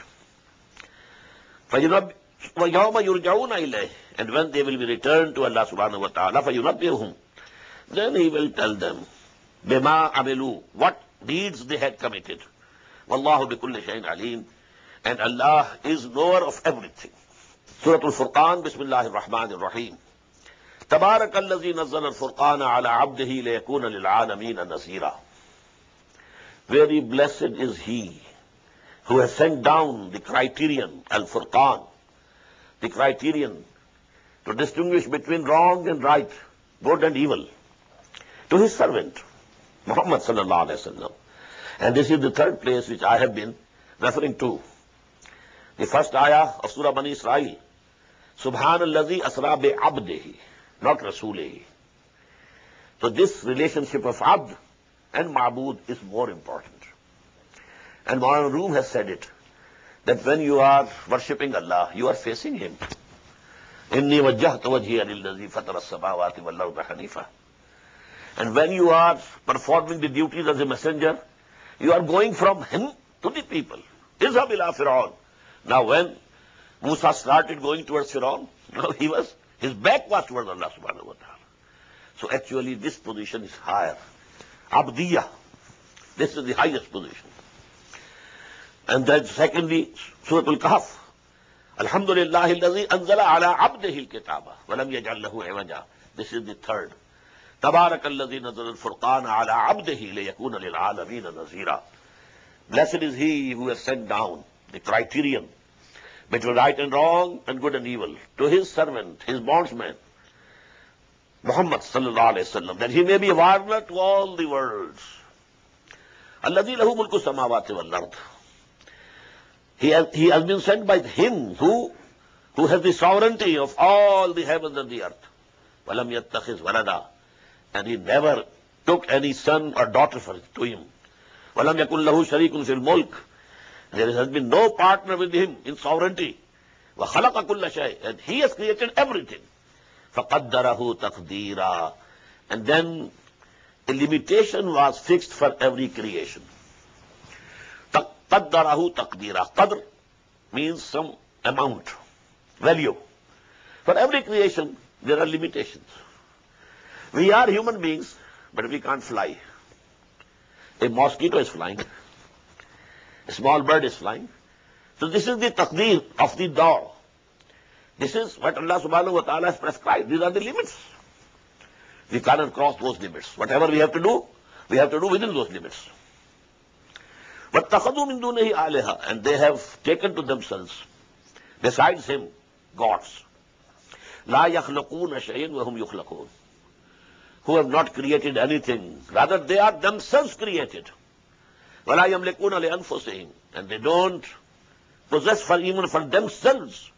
وَيَوْمَ يُرْجَعُونَ إِلَيْهِ. And when they will be returned to Allah subhanahu wa ta'ala, فَيُنَبِّئُهُمْ. Then he will tell them, بِمَا عَمِلُوا, what deeds they had committed. وَاللَّهُ بِكُلِّ شَيْءٍ عَلِيمٌ. And Allah is knower of everything. Surah Al-Furqan, Bismillahir Rahmanir Rahim. تبارك الذي نزل الفرقان على عبده ليكون للعالمين نذيرا. Very blessed is he who has sent down the criterion, Al-Furqan, the criterion to distinguish between wrong and right, good and evil, to his servant, Muhammad sallallahu alayhi wa sallam. And this is the third place which I have been referring to. The first ayah of Surah Bani Israel, Subhanalladhi asra bi abdihi. not Rasulihi. So this relationship of Abd and Ma'bud is more important. And Maulana Room has said it, that when you are worshipping Allah, you are facing Him. Inni wajjahtu wajhiya lillazi fatara as-samawati wal arda hanifa. And when you are performing the duties as a messenger, you are going from him to the people. Izhab ila Fir'aun. Now when Musa started going towards Fir'aun, his back was towards Allah subhanahu wa ta'ala. So actually this position is higher. Abdiyah. This is the highest position. And then secondly, Surah Al-Kahf. Alhamdulillah alladhi anzala ala abdihi al-kitaba wa lam yaj'al lahu iwaja. This is the third. Tabarak alladhi nazala al-furqana ala abdihi liyakuna lil alamina nazira. Blessed is he who has sent down the criterion between right and wrong and good and evil to his servant, his bondsman, Muhammad sallallahu alayhi wa sallam, that he may be a warner to all the worlds. Alladhi lahu mulku samawati wal ard. He has been sent by him who has the sovereignty of all the heavens and the earth. Walam yattakhiz walada. And he never took any son or daughter to him. Walam yakun lahu sharikun fil mulk. There has been no partner with him in sovereignty. Wa khalaqa kulla shay. And he has created everything. فَقَدَّرَهُ تَقْدِيرًا. And then a limitation was fixed for every creation. قَدَّرَهُ تَقْدِيرًا. Qadr means some amount, value. For every creation, there are limitations. We are human beings, but we can't fly. A mosquito is flying. A small bird is flying. So this is the taqdeer of the daw. This is what Allah subhanahu wa ta'ala has prescribed. These are the limits. We cannot cross those limits. Whatever we have to do within those limits. وَاتَّخَذُوا مِن دُونِهِ آلِهَةً. And they have taken to themselves, besides him, gods. لَا يَخْلَقُونَ شَيْءٍ وَهُمْ يُخْلَقُونَ. Who have not created anything. Rather, they are themselves created. وَلَا يَمْلِكُونَ لِأَنفُسِهِمْ. And they don't possess even for themselves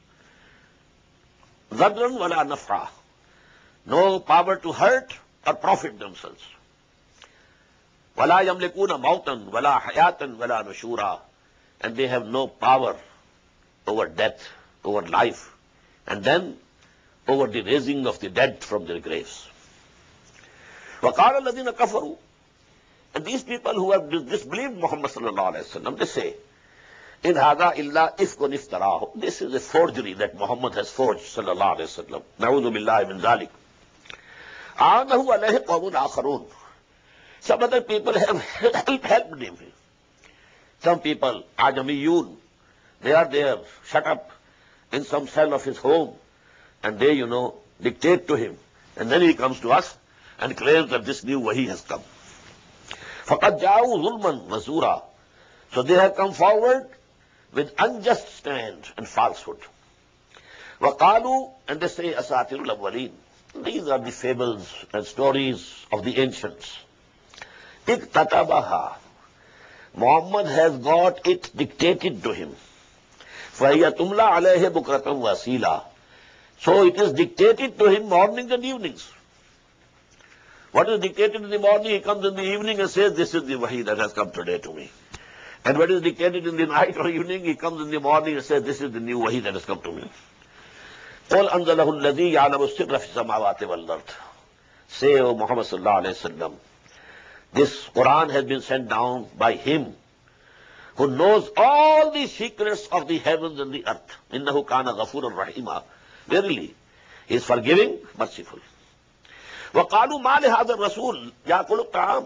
ضَرًّا وَلَا نَفْعًا. No power to hurt or profit themselves. وَلَا يَمْلِكُونَ مَوْتًا وَلَا حَيَاةً وَلَا نُشُورًا. And they have no power over death, over life, and then over the raising of the dead from their graves. وَقَالَ الَّذِينَ كَفَرُوا. And these people who have disbelieved Muhammad sallallahu alayhi wa sallam, they say, in hada illa ifkun iftarahu. This is a forgery that Muhammad has forged sallallahu alayhi wa sallam. Na'udhu billahi min dhalik. A'anahu alayhi qawmun akharun. Some other people have helped him. Some people, Ajamiyun, they are there, shut up in some cell of his home, and they, dictate to him. And then he comes to us and claims that this new wahi has come. فَقَدْ جَاءُوا ظُلْمًا وَزُورًا. So they have come forward with unjust stand and falsehood. وَقَالُوا. And they say, أَسَاطِيرُ الْأَوَّلِينَ. These are the fables and stories of the ancients. اِكْتَتَبَهَا. Muhammad has got it dictated to him. فَهِيَ تُمْلَى عَلَيْهِ بُكْرَةً وَأَصِيلًا. So it is dictated to him mornings and evenings. What is dictated in the morning, he comes in the evening and says, this is the wahi that has come today to me. And what is dictated in the night or evening, he comes in the morning and says, this is the new wahi that has come to me. قُلْ أَنزَلَهُ الَّذِي يَعْلَمُ السِّرَّ فِي السَّمَاوَاتِ وَالْأَرْضِ. Say, O Muhammad sallallahu alayhi wa sallam, this Quran has been sent down by him who knows all the secrets of the heavens and the earth. إِنَّهُ كَانَ غَفُورًا رَحِيمًا. Verily, he is forgiving, merciful. وَقَالُوا مَا لِهَذَا الرَّسُولِ يَأْكُلُ الطَّعَامَ.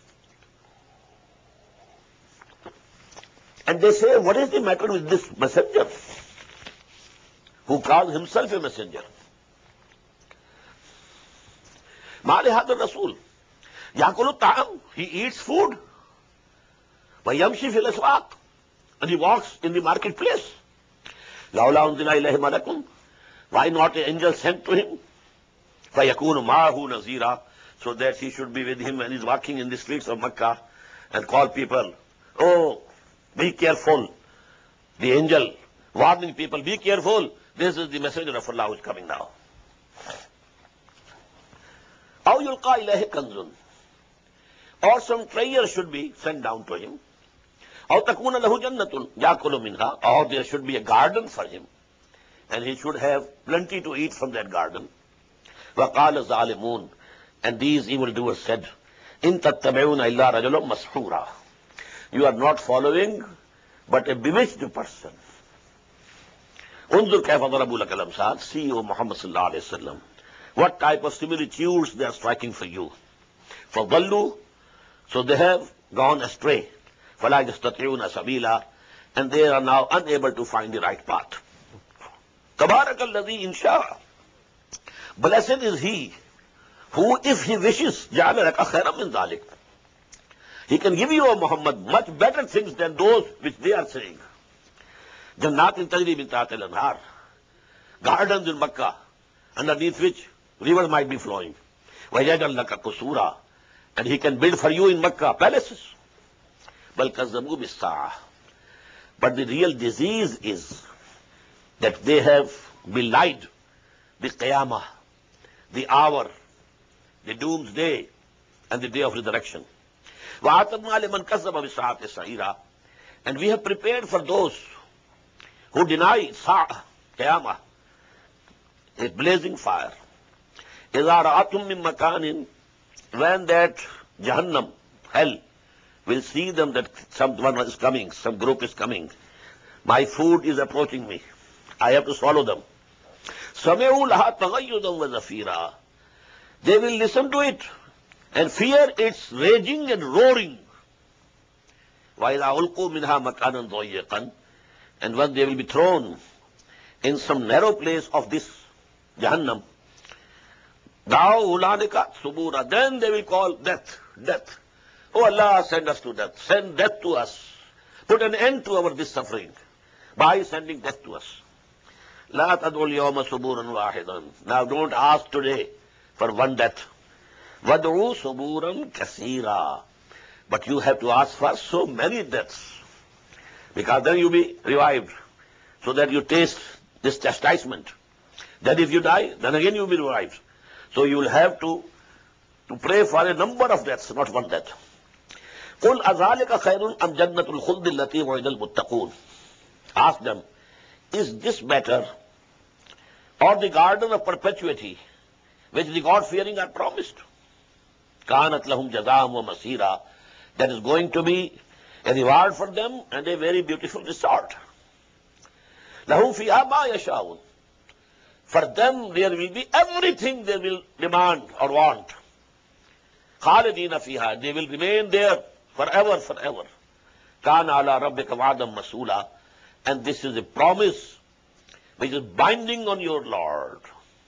And they say, what is the matter with this messenger who calls himself a messenger? مَا لِهَذَا الرَّسُولِ يَأْكُلُ الطَّعَامَ. He eats food. وَيَمْشِي فِي الْأَسْوَاقِ. And he walks in the marketplace. لَوْلَا أُنزِلَ إِلَيْهِ مَلَكٌ. Why not an angel sent to him? فَيَكُونُ مَعَهُ نَذِيرًا. So that he should be with him when he's walking in the streets of Makkah and call people, oh, be careful. The angel warning people, be careful. This is the messenger of Allah who is coming now. أو يلقى إليه كنز, or some treasure should be sent down to him, أو تكون له جنة يأكل منها, or there should be a garden for him, and he should have plenty to eat from that garden. وقال الظالمون, and these evildoers said, إن تتبعون إلا رجل مسحورا, you are not following but a bewitched person. انظر كيف ضربوا لك الأمثال, see O Muhammad sallallahu alayhi wa sallam, what type of similitudes they are striking for you. فضلوا, so they have gone astray. فلا يستطيعون سبيلا, and they are now unable to find the right path. تبارك الذي إن شاء, blessed is he who, if he wishes, جعل لك خيرا من ذلك, he can give you, O Muhammad, much better things than those which they are saying. Jannat tajri min tahtiha al-anhar, gardens in Makkah, underneath which river might be flowing. وَيَجْعَلْ لَكَ قُصُورًا, and he can build for you in Makkah palaces. بَلْ كَذَّبُوا بِالسَّاعَةِ, but the real disease is that they have belied the Qiyamah, the hour, the doomsday, and the day of resurrection. وَآتَدْنَا لِمَنْ كَذَّبَ بِالسَّاعَةِ سَعِيرًا, and we have prepared for those who deny Qiyamah a blazing fire. إِذَا رَأَتُمْ مِنْ مَكَانٍ, when that Jahannam, hell, will see them that someone is coming, some group is coming, my food is approaching me, I have to swallow them. سَمِعُوا لَهَا تَغَيُّضًا وَزَفِيرًا, they will listen to it and fear its raging and roaring. وَإِذَا أُلْقُوا مِنْهَا مَكَانًا ضَيِّقًا, and when they will be thrown in some narrow place of this Jahannam, دَعَوْا هُنَالِكَ ثُبُورًا, then they will call death, death. Oh Allah, send us to death, send death to us, put an end to our this suffering by sending death to us. لَا تَدْعُوا الْيَوْمَ ثُبُورًا وَاحِدًا, now don't ask today for one death. وَدْعُوا ثُبُورًا كَثِيرًا, but you have to ask for so many deaths, because then you'll be revived, so that you taste this chastisement. Then if you die, then again you'll be revived. So you will have to pray for a number of deaths, not one death. قُلْ أَذَلِكَ خَيْرٌ أَمْ جَنَّةُ الْخُلْدِ الَّتِي وَعِدَ الْمُتَّقُونَ, ask them, is this better, or the garden of perpetuity which the God-fearing are promised? كَانَتْ لَهُمْ جَزَاءً وَمَصِيرًا, that is going to be a reward for them and a very beautiful resort. لَهُمْ فِيهَا مَا يَشَاءُونَ, for them there will be everything they will demand or want. خَالِدِينَ فِيهَا, they will remain there forever, forever. كَانَ عَلَىٰ رَبِّكَ وَعْدًا مَسْئُولًا, and this is a promise which is binding on your Lord.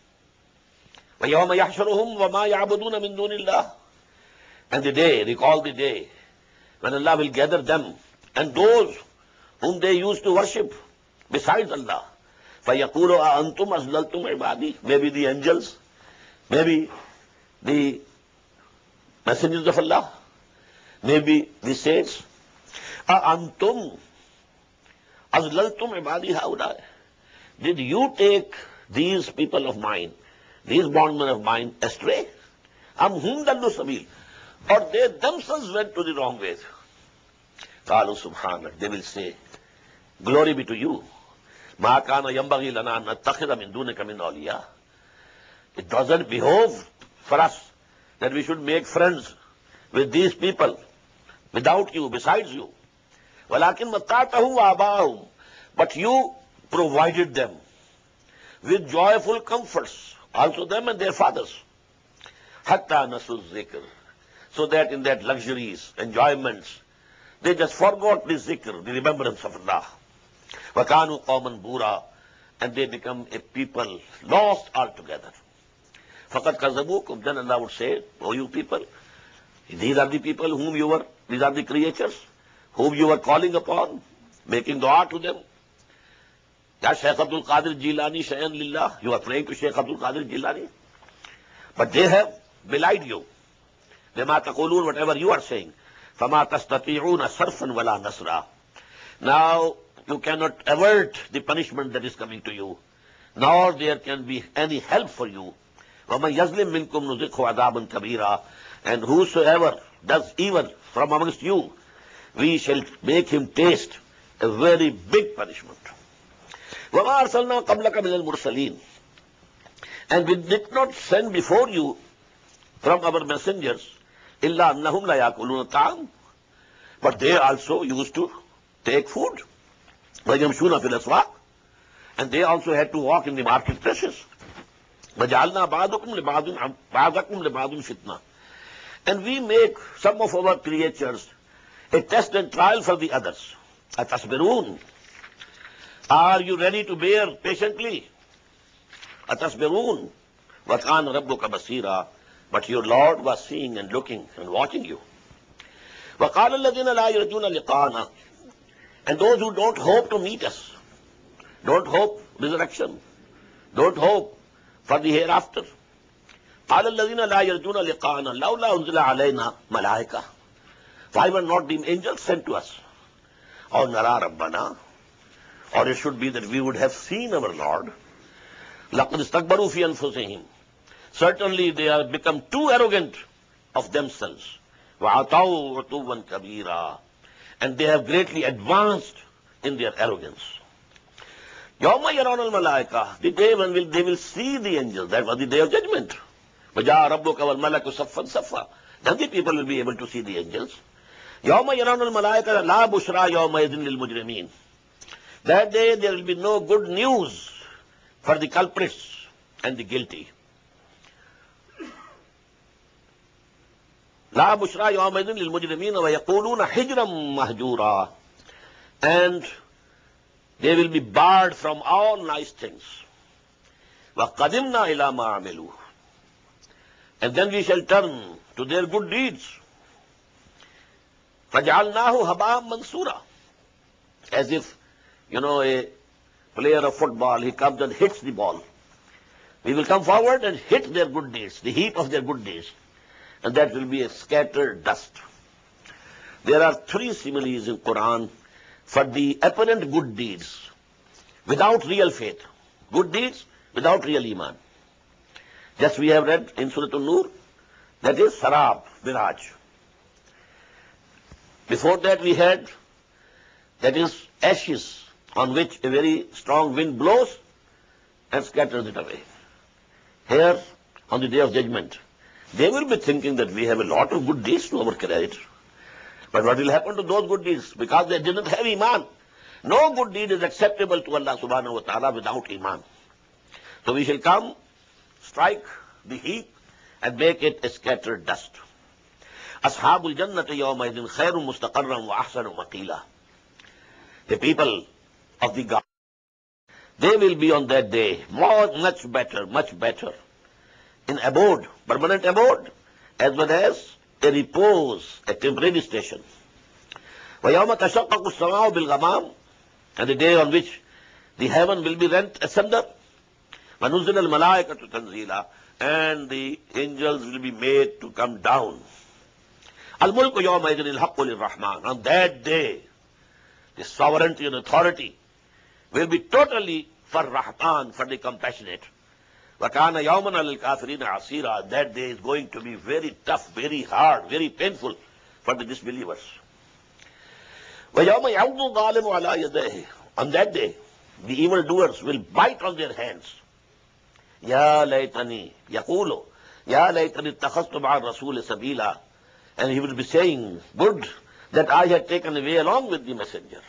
وَيَوْمَ يَحْشُرُهُمْ وَمَا يَعْبُدُونَ مِن دُونِ اللَّهِ, and the day, recall the day, when Allah will gather them and those whom they used to worship besides Allah. فَيَقُولُ أَأَنْتُمْ أَزْلَلْتُمْ عِبَادِي, maybe the angels, maybe the messengers of Allah, maybe the saints. أَأَنْتُمْ أَزْلَلْتُمْ عِبَادِي هَؤُلَاءِ, did you take these people of mine, these bondmen of mine, astray? أَمْ هُمْ ضَلُّوا السَّبِيلَ, or they themselves went to the wrong way? قَالُوا سُبْحَانَكَ, they will say, glory be to you. مَا كَانَ يَنْبَغِي لَنَا أَن نَتَّخِذَ مِن دُونِكَ مِنْ أَوْلِيَاءَ, it doesn't behove for us that we should make friends with these people without you, besides you. وَلَكِنْ مَتَّعْتَهُمْ وَآبَاءَهُمْ, but you provided them with joyful comforts, also them and their fathers. حَتَّى نَسُوا الذِّكْرَ, so that in that luxuries, enjoyments, they just forgot the zikr, the remembrance of Allah. وَكَانُوا قَوْمًا بُورًا, and they become a people lost altogether. فَقَدْ كَذَّبُوكُمْ, then Allah would say, oh you people, these are the people whom you were, these are the creatures whom you were calling upon, making dua to them. Ya Shaykh Abdul Qadir Jilani Shayan Lillah, you are praying to Shaykh Abdul Qadir Jilani. But they have belied you. بِمَا تَقُولُونَ, whatever you are saying. فَمَا تَسْتَطِيعُونَ صَرْفًا وَلَا نَصْرًا, now you cannot avert the punishment that is coming to you, nor there can be any help for you. وَمَنْ يَظْلِمْ مِنْكُمْ نُذِقْهُ عَذَابًا كَبِيرًا. And whosoever does evil from amongst you, we shall make him taste a very big punishment. وَمَا أَرْسَلْنَا قَبْلَكَ مِنَ الْمُرْسَلِينَ. And we did not send before you from our messengers, إِلَّا أَنَّهُمْ لَا يَأْكُلُونَ الطَّعَامَ. But they also used to take food. وَيَمْشُونَ فِي الْأَسْوَاقِ. And they also had to walk in the marketplaces. وَجَعَلْنَا بَعْضَكُمْ لِبَعْضٍ فِتْنَةً. And we make some of our creatures a test and trial for the others. أَتَصْبِرُونَ. Are you ready to bear patiently? أَتَصْبِرُونَ. وَكَانَ رَبُّكَ بَصِيرًا. But your Lord was seeing and looking and watching you. وَقَالَ الَّذِينَ لَا يَرْجُونَ لِقَاءَنَا. And those who don't hope to meet us, don't hope resurrection, don't hope for the hereafter. قَالَ الَّذِينَ لَا يَرْجُونَ لِقَاءَنَا لَوْلَا أُنزِلَ عَلَيْنَا مَلَائِكَةٌ. Why were not the angels sent to us? أَوْ نَرَى رَبَّنَا. Or it should be that we would have seen our Lord. لَقَدْ اسْتَكْبَرُوا فِي أَنفُسِهِمْ. Certainly they are become too arrogant of themselves. وَعَتَوْا عُتُوًّا كَبِيرًا. And they have greatly advanced in their arrogance. يَوْمَ يَرَوْنَ الْمَلَائِكَةَ. The day when they will see the angels. That was the day of judgment. وَجَاءَ رَبُّكَ وَالْمَلَكُ صَفًّا صَفًّا. Then the people will be able to see the angels. يَوْمَ يَرَوْنَ الْمَلَائِكَةَ لَا بُشْرَى يَوْمَئِذٍ لِلْمُجْرِمِينَ. That day there will be no good news for the culprits and the guilty. لا بشرى يومئذ للمجرمين ويقولون حجرا مهجورا. And they will be barred from all nice things. وَقَدِمْنَا إِلَى مَا عَمِلُوا. And then we shall turn to their good deeds. فَجَعَلْنَاهُ هَبَاءً مَنْصُورًا. As if, a player of football, he comes and hits the ball. We will come forward and hit their good deeds, the heap of their good deeds. And that will be a scattered dust. There are 3 similes in Quran for the apparent good deeds without real faith. Good deeds without real iman. Just we have read in Surah An-Nur, that is sarab, mirage. Before that we had, that is ashes on which a very strong wind blows and scatters it away. Here, on the day of judgment, they will be thinking that we have a lot of good deeds to our credit. But what will happen to those good deeds? Because they didn't have iman. No good deed is acceptable to Allah subhanahu wa ta'ala without iman. So we shall come, strike the heap, and make it a scattered dust. Ashabul jannati yawmaidin khairun mustaqarran wa ahsanu maqila. The people of the garden, they will be on that day much better. In abode, permanent abode, as well as a repose, a temporary station. وَيَوْمَ تَشَقَّقُ السَّمَاءُ بِالْغَمَامِ. And the day on which the heaven will be rent asunder. وَنُزِّلَ الْمَلَائِكَةُ تَنْزِيلًا. And the angels will be made to come down. الْمُلْكُ يَوْمَئِذٍ الْحَقُّ لِلرَّحْمَنِ. On that day, the sovereignty and authority will be totally for Rahman, for the compassionate. وَكَانَ يَوْمًا عَلَى الْكَافِرِينَ عَسِيرًا. That day is going to be very tough, very hard, very painful for the disbelievers. وَيَوْمَ يَعُضُّ الظَّالِمُ عَلَى يَدَيْهِ. On that day, the evildoers will bite on their hands. يَا لَيْتَنِي يَقُولُ يَا لَيْتَنِي اتَّخَذْتُ مَعَ الرَّسُولِ سَبِيلًا. And he will be saying, good that I had taken away along with the messenger.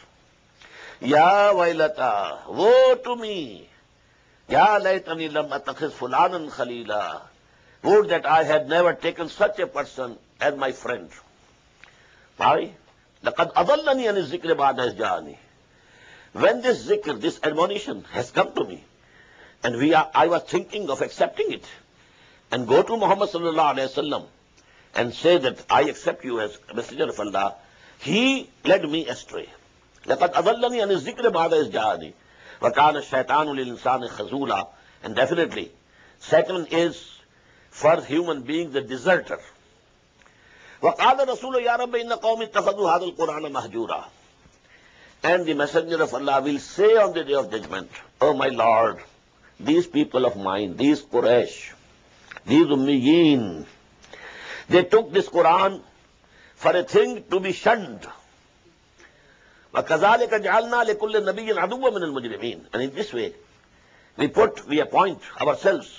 يَا وَيْلَتَا. Woe to me. يَا لَيْتَنِي لَمْ أَتَّخِذْ فُلَانًا خَلِيلًا. Would that I had never taken such a person as my friend. Why? لَقَدْ أَضَلَّنِي عَنِ الذِّكْرِ بَعْدَ إِذْ جَاءَنِي. When this zikr, this admonition has come to me, and I was thinking of accepting it, and go to Muhammad sallallahu alayhi wa sallam and say that I accept you as a messenger of Allah, he led me astray. لَقَدْ أَضَلَّنِي عَنِ الذِّكْرِ بَعْدَ إِذْ جَاءَنِي وَكَانَ الشَّيْطَانُ لِلْإِنسَانِ خَذُولًا. And definitely, Satan is for human beings the deserter. وَقَالَ الرَّسُولُ يَا رَبِّ إِنَّ قَوْمِ اتَّخَذُوا هَذَا الْقُرْآنَ مَهْجُورًا. And the messenger of Allah will say on the day of judgment, oh my Lord, these people of mine, these Quraysh, These Ummiyeen, they took this Quran for a thing to be shunned. وَكَذَلِكَ جَعَلْنَا لِكُلِّ نَبِيٍّ عَدُوًّا مِنَ الْمُجْرِمِينَ. And in this way, we appoint ourselves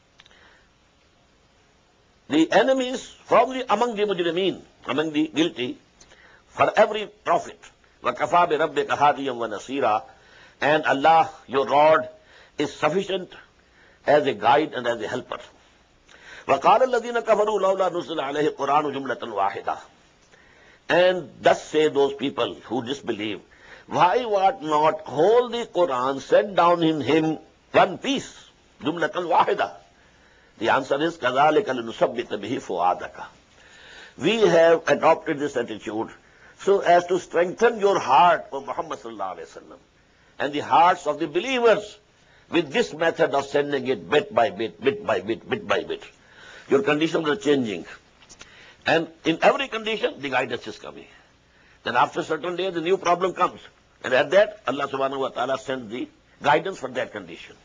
the enemies among the mujrimeen, among the guilty, for every prophet. وَكَفَى بِرَبِّكَ هَادِيًا وَنَصِيرًا. And Allah, your Lord, is sufficient as a guide and as a helper. وَقَالَ الَّذِينَ كَفَرُوا لَوْلَا نُزِّلَ عَلَيْهِ الْقُرْآنُ جُمْلَةً وَاحِدَةً. And thus say those people who disbelieve, why was not whole the Quran sent down in him one piece? جُمْلَةً وَاحِدَةً. The answer is, كَذَلِكَ لِنُثَبِّتَ بِهِ فُؤَادَكَ. We have adopted this attitude so as to strengthen your heart, O Muhammad sallallahu alaihi wasallam, and the hearts of the believers with this method of sending it bit by bit, bit by bit, bit by bit. Your conditions are changing. And in every condition, the guidance is coming. Then after a certain day, the new problem comes. And at that, Allah subhanahu wa ta'ala sends the guidance for that condition.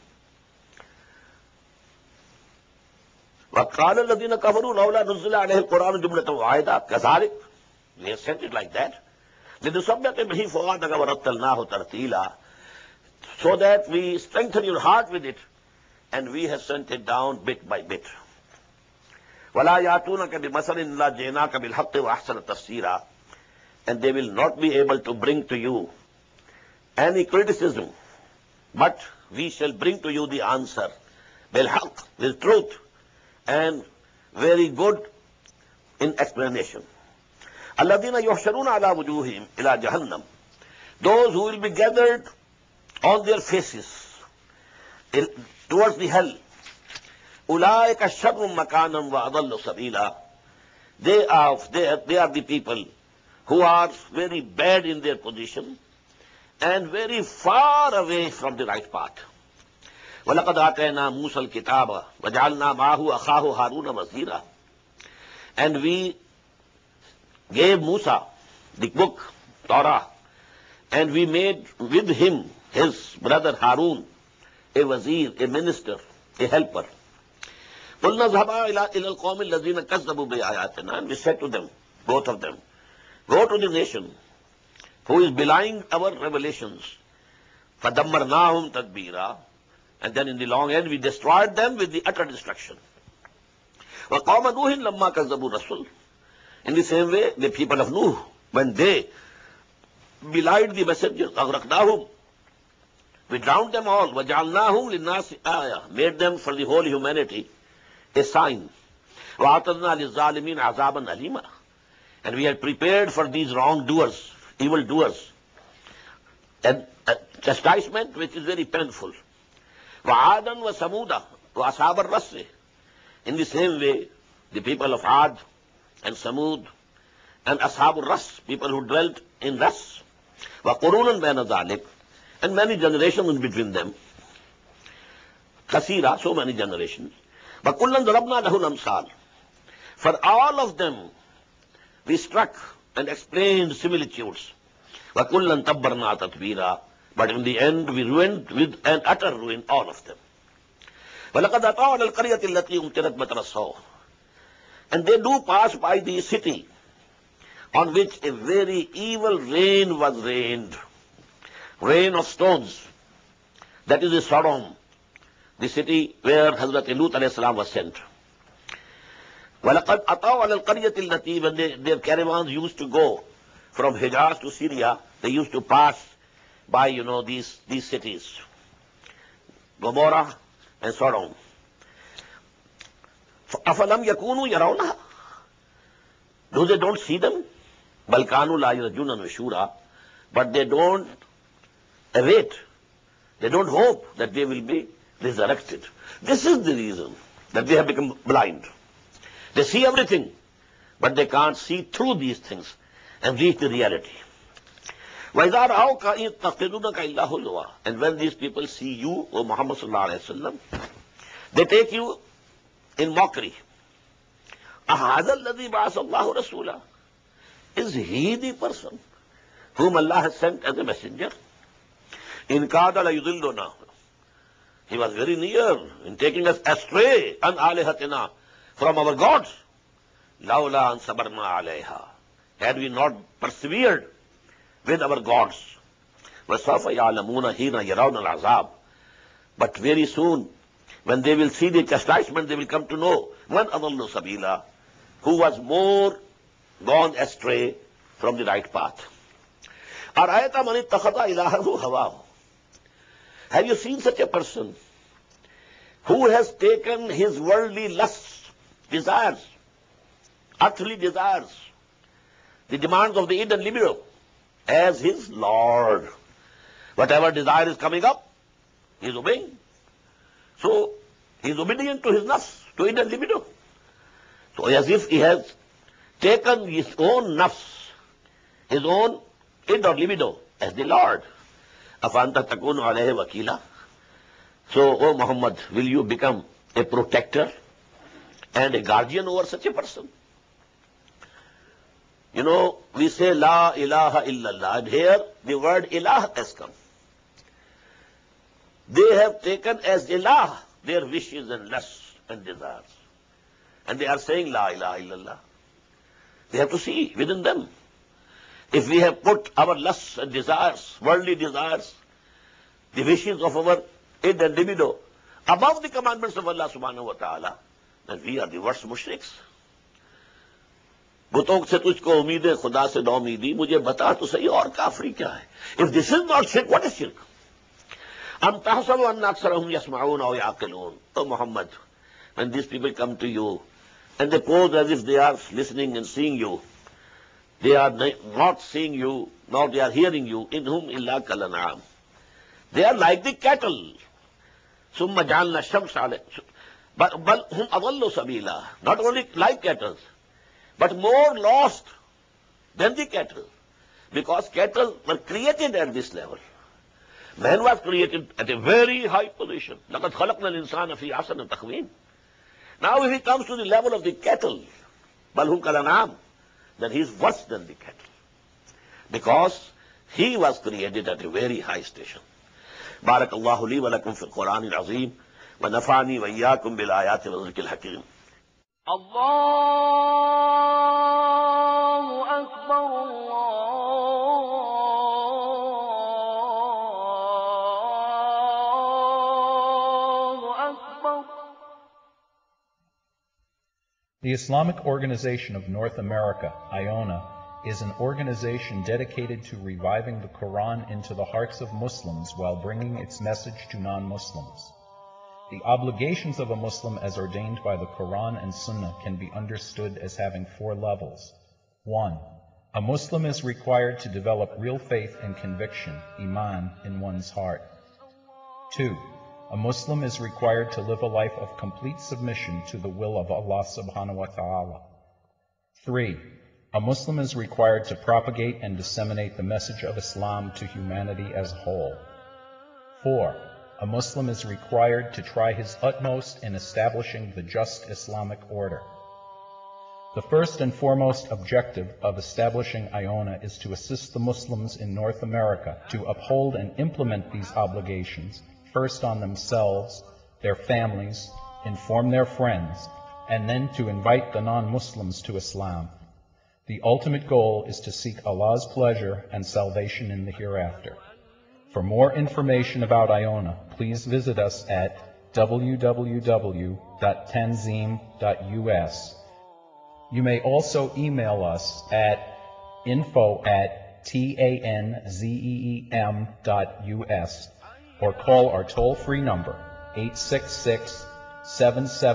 وَقَالَ الَّذِينَ كَفَرُوا لَوْلَا نُزِّلَ عَلَيْهِ الْقُرْآنُ جُمْلَةً وَاحِدَةً كَذَلِكَ. We have sent it like that. لِنُثَبِّتَ بِهِ فُؤَادَكَ وَرَتَّلْنَاهُ تَرْتِيلًا. So that we strengthen your heart with it. And we have sent it down bit by bit. وَلَا يَأْتُونَكَ بِمَثَلٍ إِلَّا جِئْنَاكَ بِالْحَقِّ وَأَحْسَنَ تَفْسِيرًا. And they will not be able to bring to you any criticism, but we shall bring to you the answer بِالْحَقِّ, with truth, and very good in explanation. الَّذِينَ يُحْشَرُونَ عَلَى وُجُوهِهِمْ إِلَى جَهَنَّمَ. Those who will be gathered on their faces towards the hell. أُولَٰئِكَ شَرٌّ مَكَانًا وَأَضَلُّ سَبِيلًا. They are the people who are very bad in their position and very far away from the right path. وَلَقَدْ آتَيْنَا مُوسَى الْكِتَابَ وَجَعَلْنَا مَعَهُ أَخَاهُ هَارُونَ وَزِيرًا. And we gave Musa the book, Torah, and we made with him his brother Harun a wazir, a minister, a helper. قُلْنَا اذْهَبَا إِلَى الْقَوْمِ الَّذِينَ كَذَّبُوا بِآيَاتِنَا. And we said to them, both of them, go to the nation who is belying our revelations. فَدَمَّرْنَاهُمْ تَدْبِيرًا. And then in the long end we destroyed them with the utter destruction. وَقَوْمَ نُوحٍ لَمَّا كَذَّبُوا الرَّسُولَ. In the same way, the people of Nuh, when they belied the messengers, أَغْرَقْنَاهُمْ, we drowned them all. وَجَعَلْنَاهُمْ لِلنَّاسِ آيَةً. Made them for the whole humanity a sign. وَأَعْتَدْنَا لِلظَّالِمِينَ عَذَابًا أَلِيمًا. And we had prepared for these wrongdoers, evildoers, a chastisement which is very painful. وَعَادًا وَثَمُودًا وَأَصْحَابَ الرَّسِّ. In the same way, the people of Ad and Samud and Ashab al-Ras, people who dwelt in Ras, وَقُرُونًا بَيْنَ ذَلِكَ, and many generations in between them. Kasira, so many generations. وَكُلًّا ضَرَبْنَا لَهُ الْأَمْثَالَ. For all of them, we struck and explained similitudes. وَكُلًّا تَبَّرْنَا تَتْبِيرًا. But in the end, we ruined with an utter ruin all of them. وَلَقَدْ أَتَوْا عَلَى الْقَرْيَةِ الَّتِي أُمْطِرَتْ مَطَرَ السَّوْءِ. And they do pass by the city on which a very evil rain was rained. Rain of stones. That is the Sodom, the city where Hazrat Lut alayhi salam was sent. وَلَقَدْ أَتَوْا عَلَى الْقَرْيَةِ الَّتِي. When their caravans used to go from Hijaz to Syria, they used to pass by, these cities, Gomorrah and Sodom. أَفَلَمْ يَكُونُوا يَرَوْنَهَا. Do they don't see them? بَلْ كَانُوا لَا يَرْجُونَ نُشُورًا. But they don't await, they don't hope that they will be resurrected. This is the reason that they have become blind. They see everything, but they can't see through these things and reach the reality. وَإِذَا رَأَوْكَ يَتَّخِذُونَكَ إِلَّا هُزُوًا. And when these people see you, O Muhammad sallallahu alaihi wasallam, they take you in mockery. أَهَذَا الَّذِي بَعَثَ اللَّهُ رَسُولًا. Is he the person whom Allah has sent as a messenger? إِنْ كَادَ لَيُضِلُّنَا. He was very near in taking us astray, an alihatina, from our gods. Laula an sabarna alayha. Had we not persevered with our gods. وَسَوْفَ يَعْلَمُونَ حِينَ يَرَوْنَ الْعَذَابِ. But very soon, when they will see the chastisement, they will come to know man adallu sabila, who was more gone astray from the right path. أَرَأَيْتَ مَنِ اتَّخَذَ إِلَٰهَهُ هَوَاهُ. Have you seen such a person who has taken his worldly lusts, desires, earthly desires, the demands of the id and libido, as his Lord? Whatever desire is coming up, he is obeying. So, he is obedient to his nafs, to id and libido. So, as if he has taken his own nafs, his own id or libido, as the Lord. Afanta takunu alayhi wakila. So, O Muhammad, will you become a protector and a guardian over such a person? You know, we say La ilaha illallah, and here the word ilah has come. They have taken as ilah their wishes and lusts and desires. And they are saying La ilaha illallah. They have to see within them. If we have put our lusts and desires, worldly desires, the wishes of our id and libido above the commandments of Allah subhanahu wa ta'ala, then we are the worst mushriks. बुतों से तुझको उम्मीद है खुदा से ना उम्मीदी, मुझे बता तो सही और काफरी क्या है? If this is not shirk, what is shirk? أم تحسب أن أكثرهم يسمعون أو يعقلون. Oh Muhammad, when these people come to you and they pose as if they are listening and seeing you, they are not seeing you, nor they are hearing you. In whom illa kalanam. They are like the cattle. Summa jalna shams ale. But hum adallu sabila. Not only like cattle, but more lost than the cattle. Because cattle were created at this level. Man was created at a very high position. لَقَدْ خَلَقْنَا الْإِنسَانَ فِي أَحْسَنِ تَقْوِيمٍ. Now if he comes to the level of the cattle, بَلْ هُمْ كَالْأَنْعَامِ, then he is worse than the cattle. Because he was created at a very high station. بارك الله لي ولكم في القرآن العظيم ونفعني وإياكم بالآيات والذكر الحكيم. الله أكبر الله أكبر. The Islamic Organization of North America, IONA, is an organization dedicated to reviving the Quran into the hearts of Muslims while bringing its message to non-Muslims. The obligations of a Muslim as ordained by the Quran and Sunnah can be understood as having 4 levels. 1. A Muslim is required to develop real faith and conviction, iman, in one's heart. 2. A Muslim is required to live a life of complete submission to the will of Allah subhanahu wa ta'ala. 3. A Muslim is required to propagate and disseminate the message of Islam to humanity as a whole. 4. A Muslim is required to try his utmost in establishing the just Islamic order. The first and foremost objective of establishing IONA is to assist the Muslims in North America to uphold and implement these obligations, first on themselves, their families, inform their friends, and then to invite the non-Muslims to Islam. The ultimate goal is to seek Allah's pleasure and salvation in the hereafter. For more information about IONA, please visit us at www.tanzim.us. You may also email us at info@tanzeem.us or call our toll-free number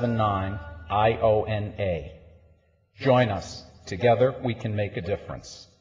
866-779-IONA. Join us. Together we can make a difference.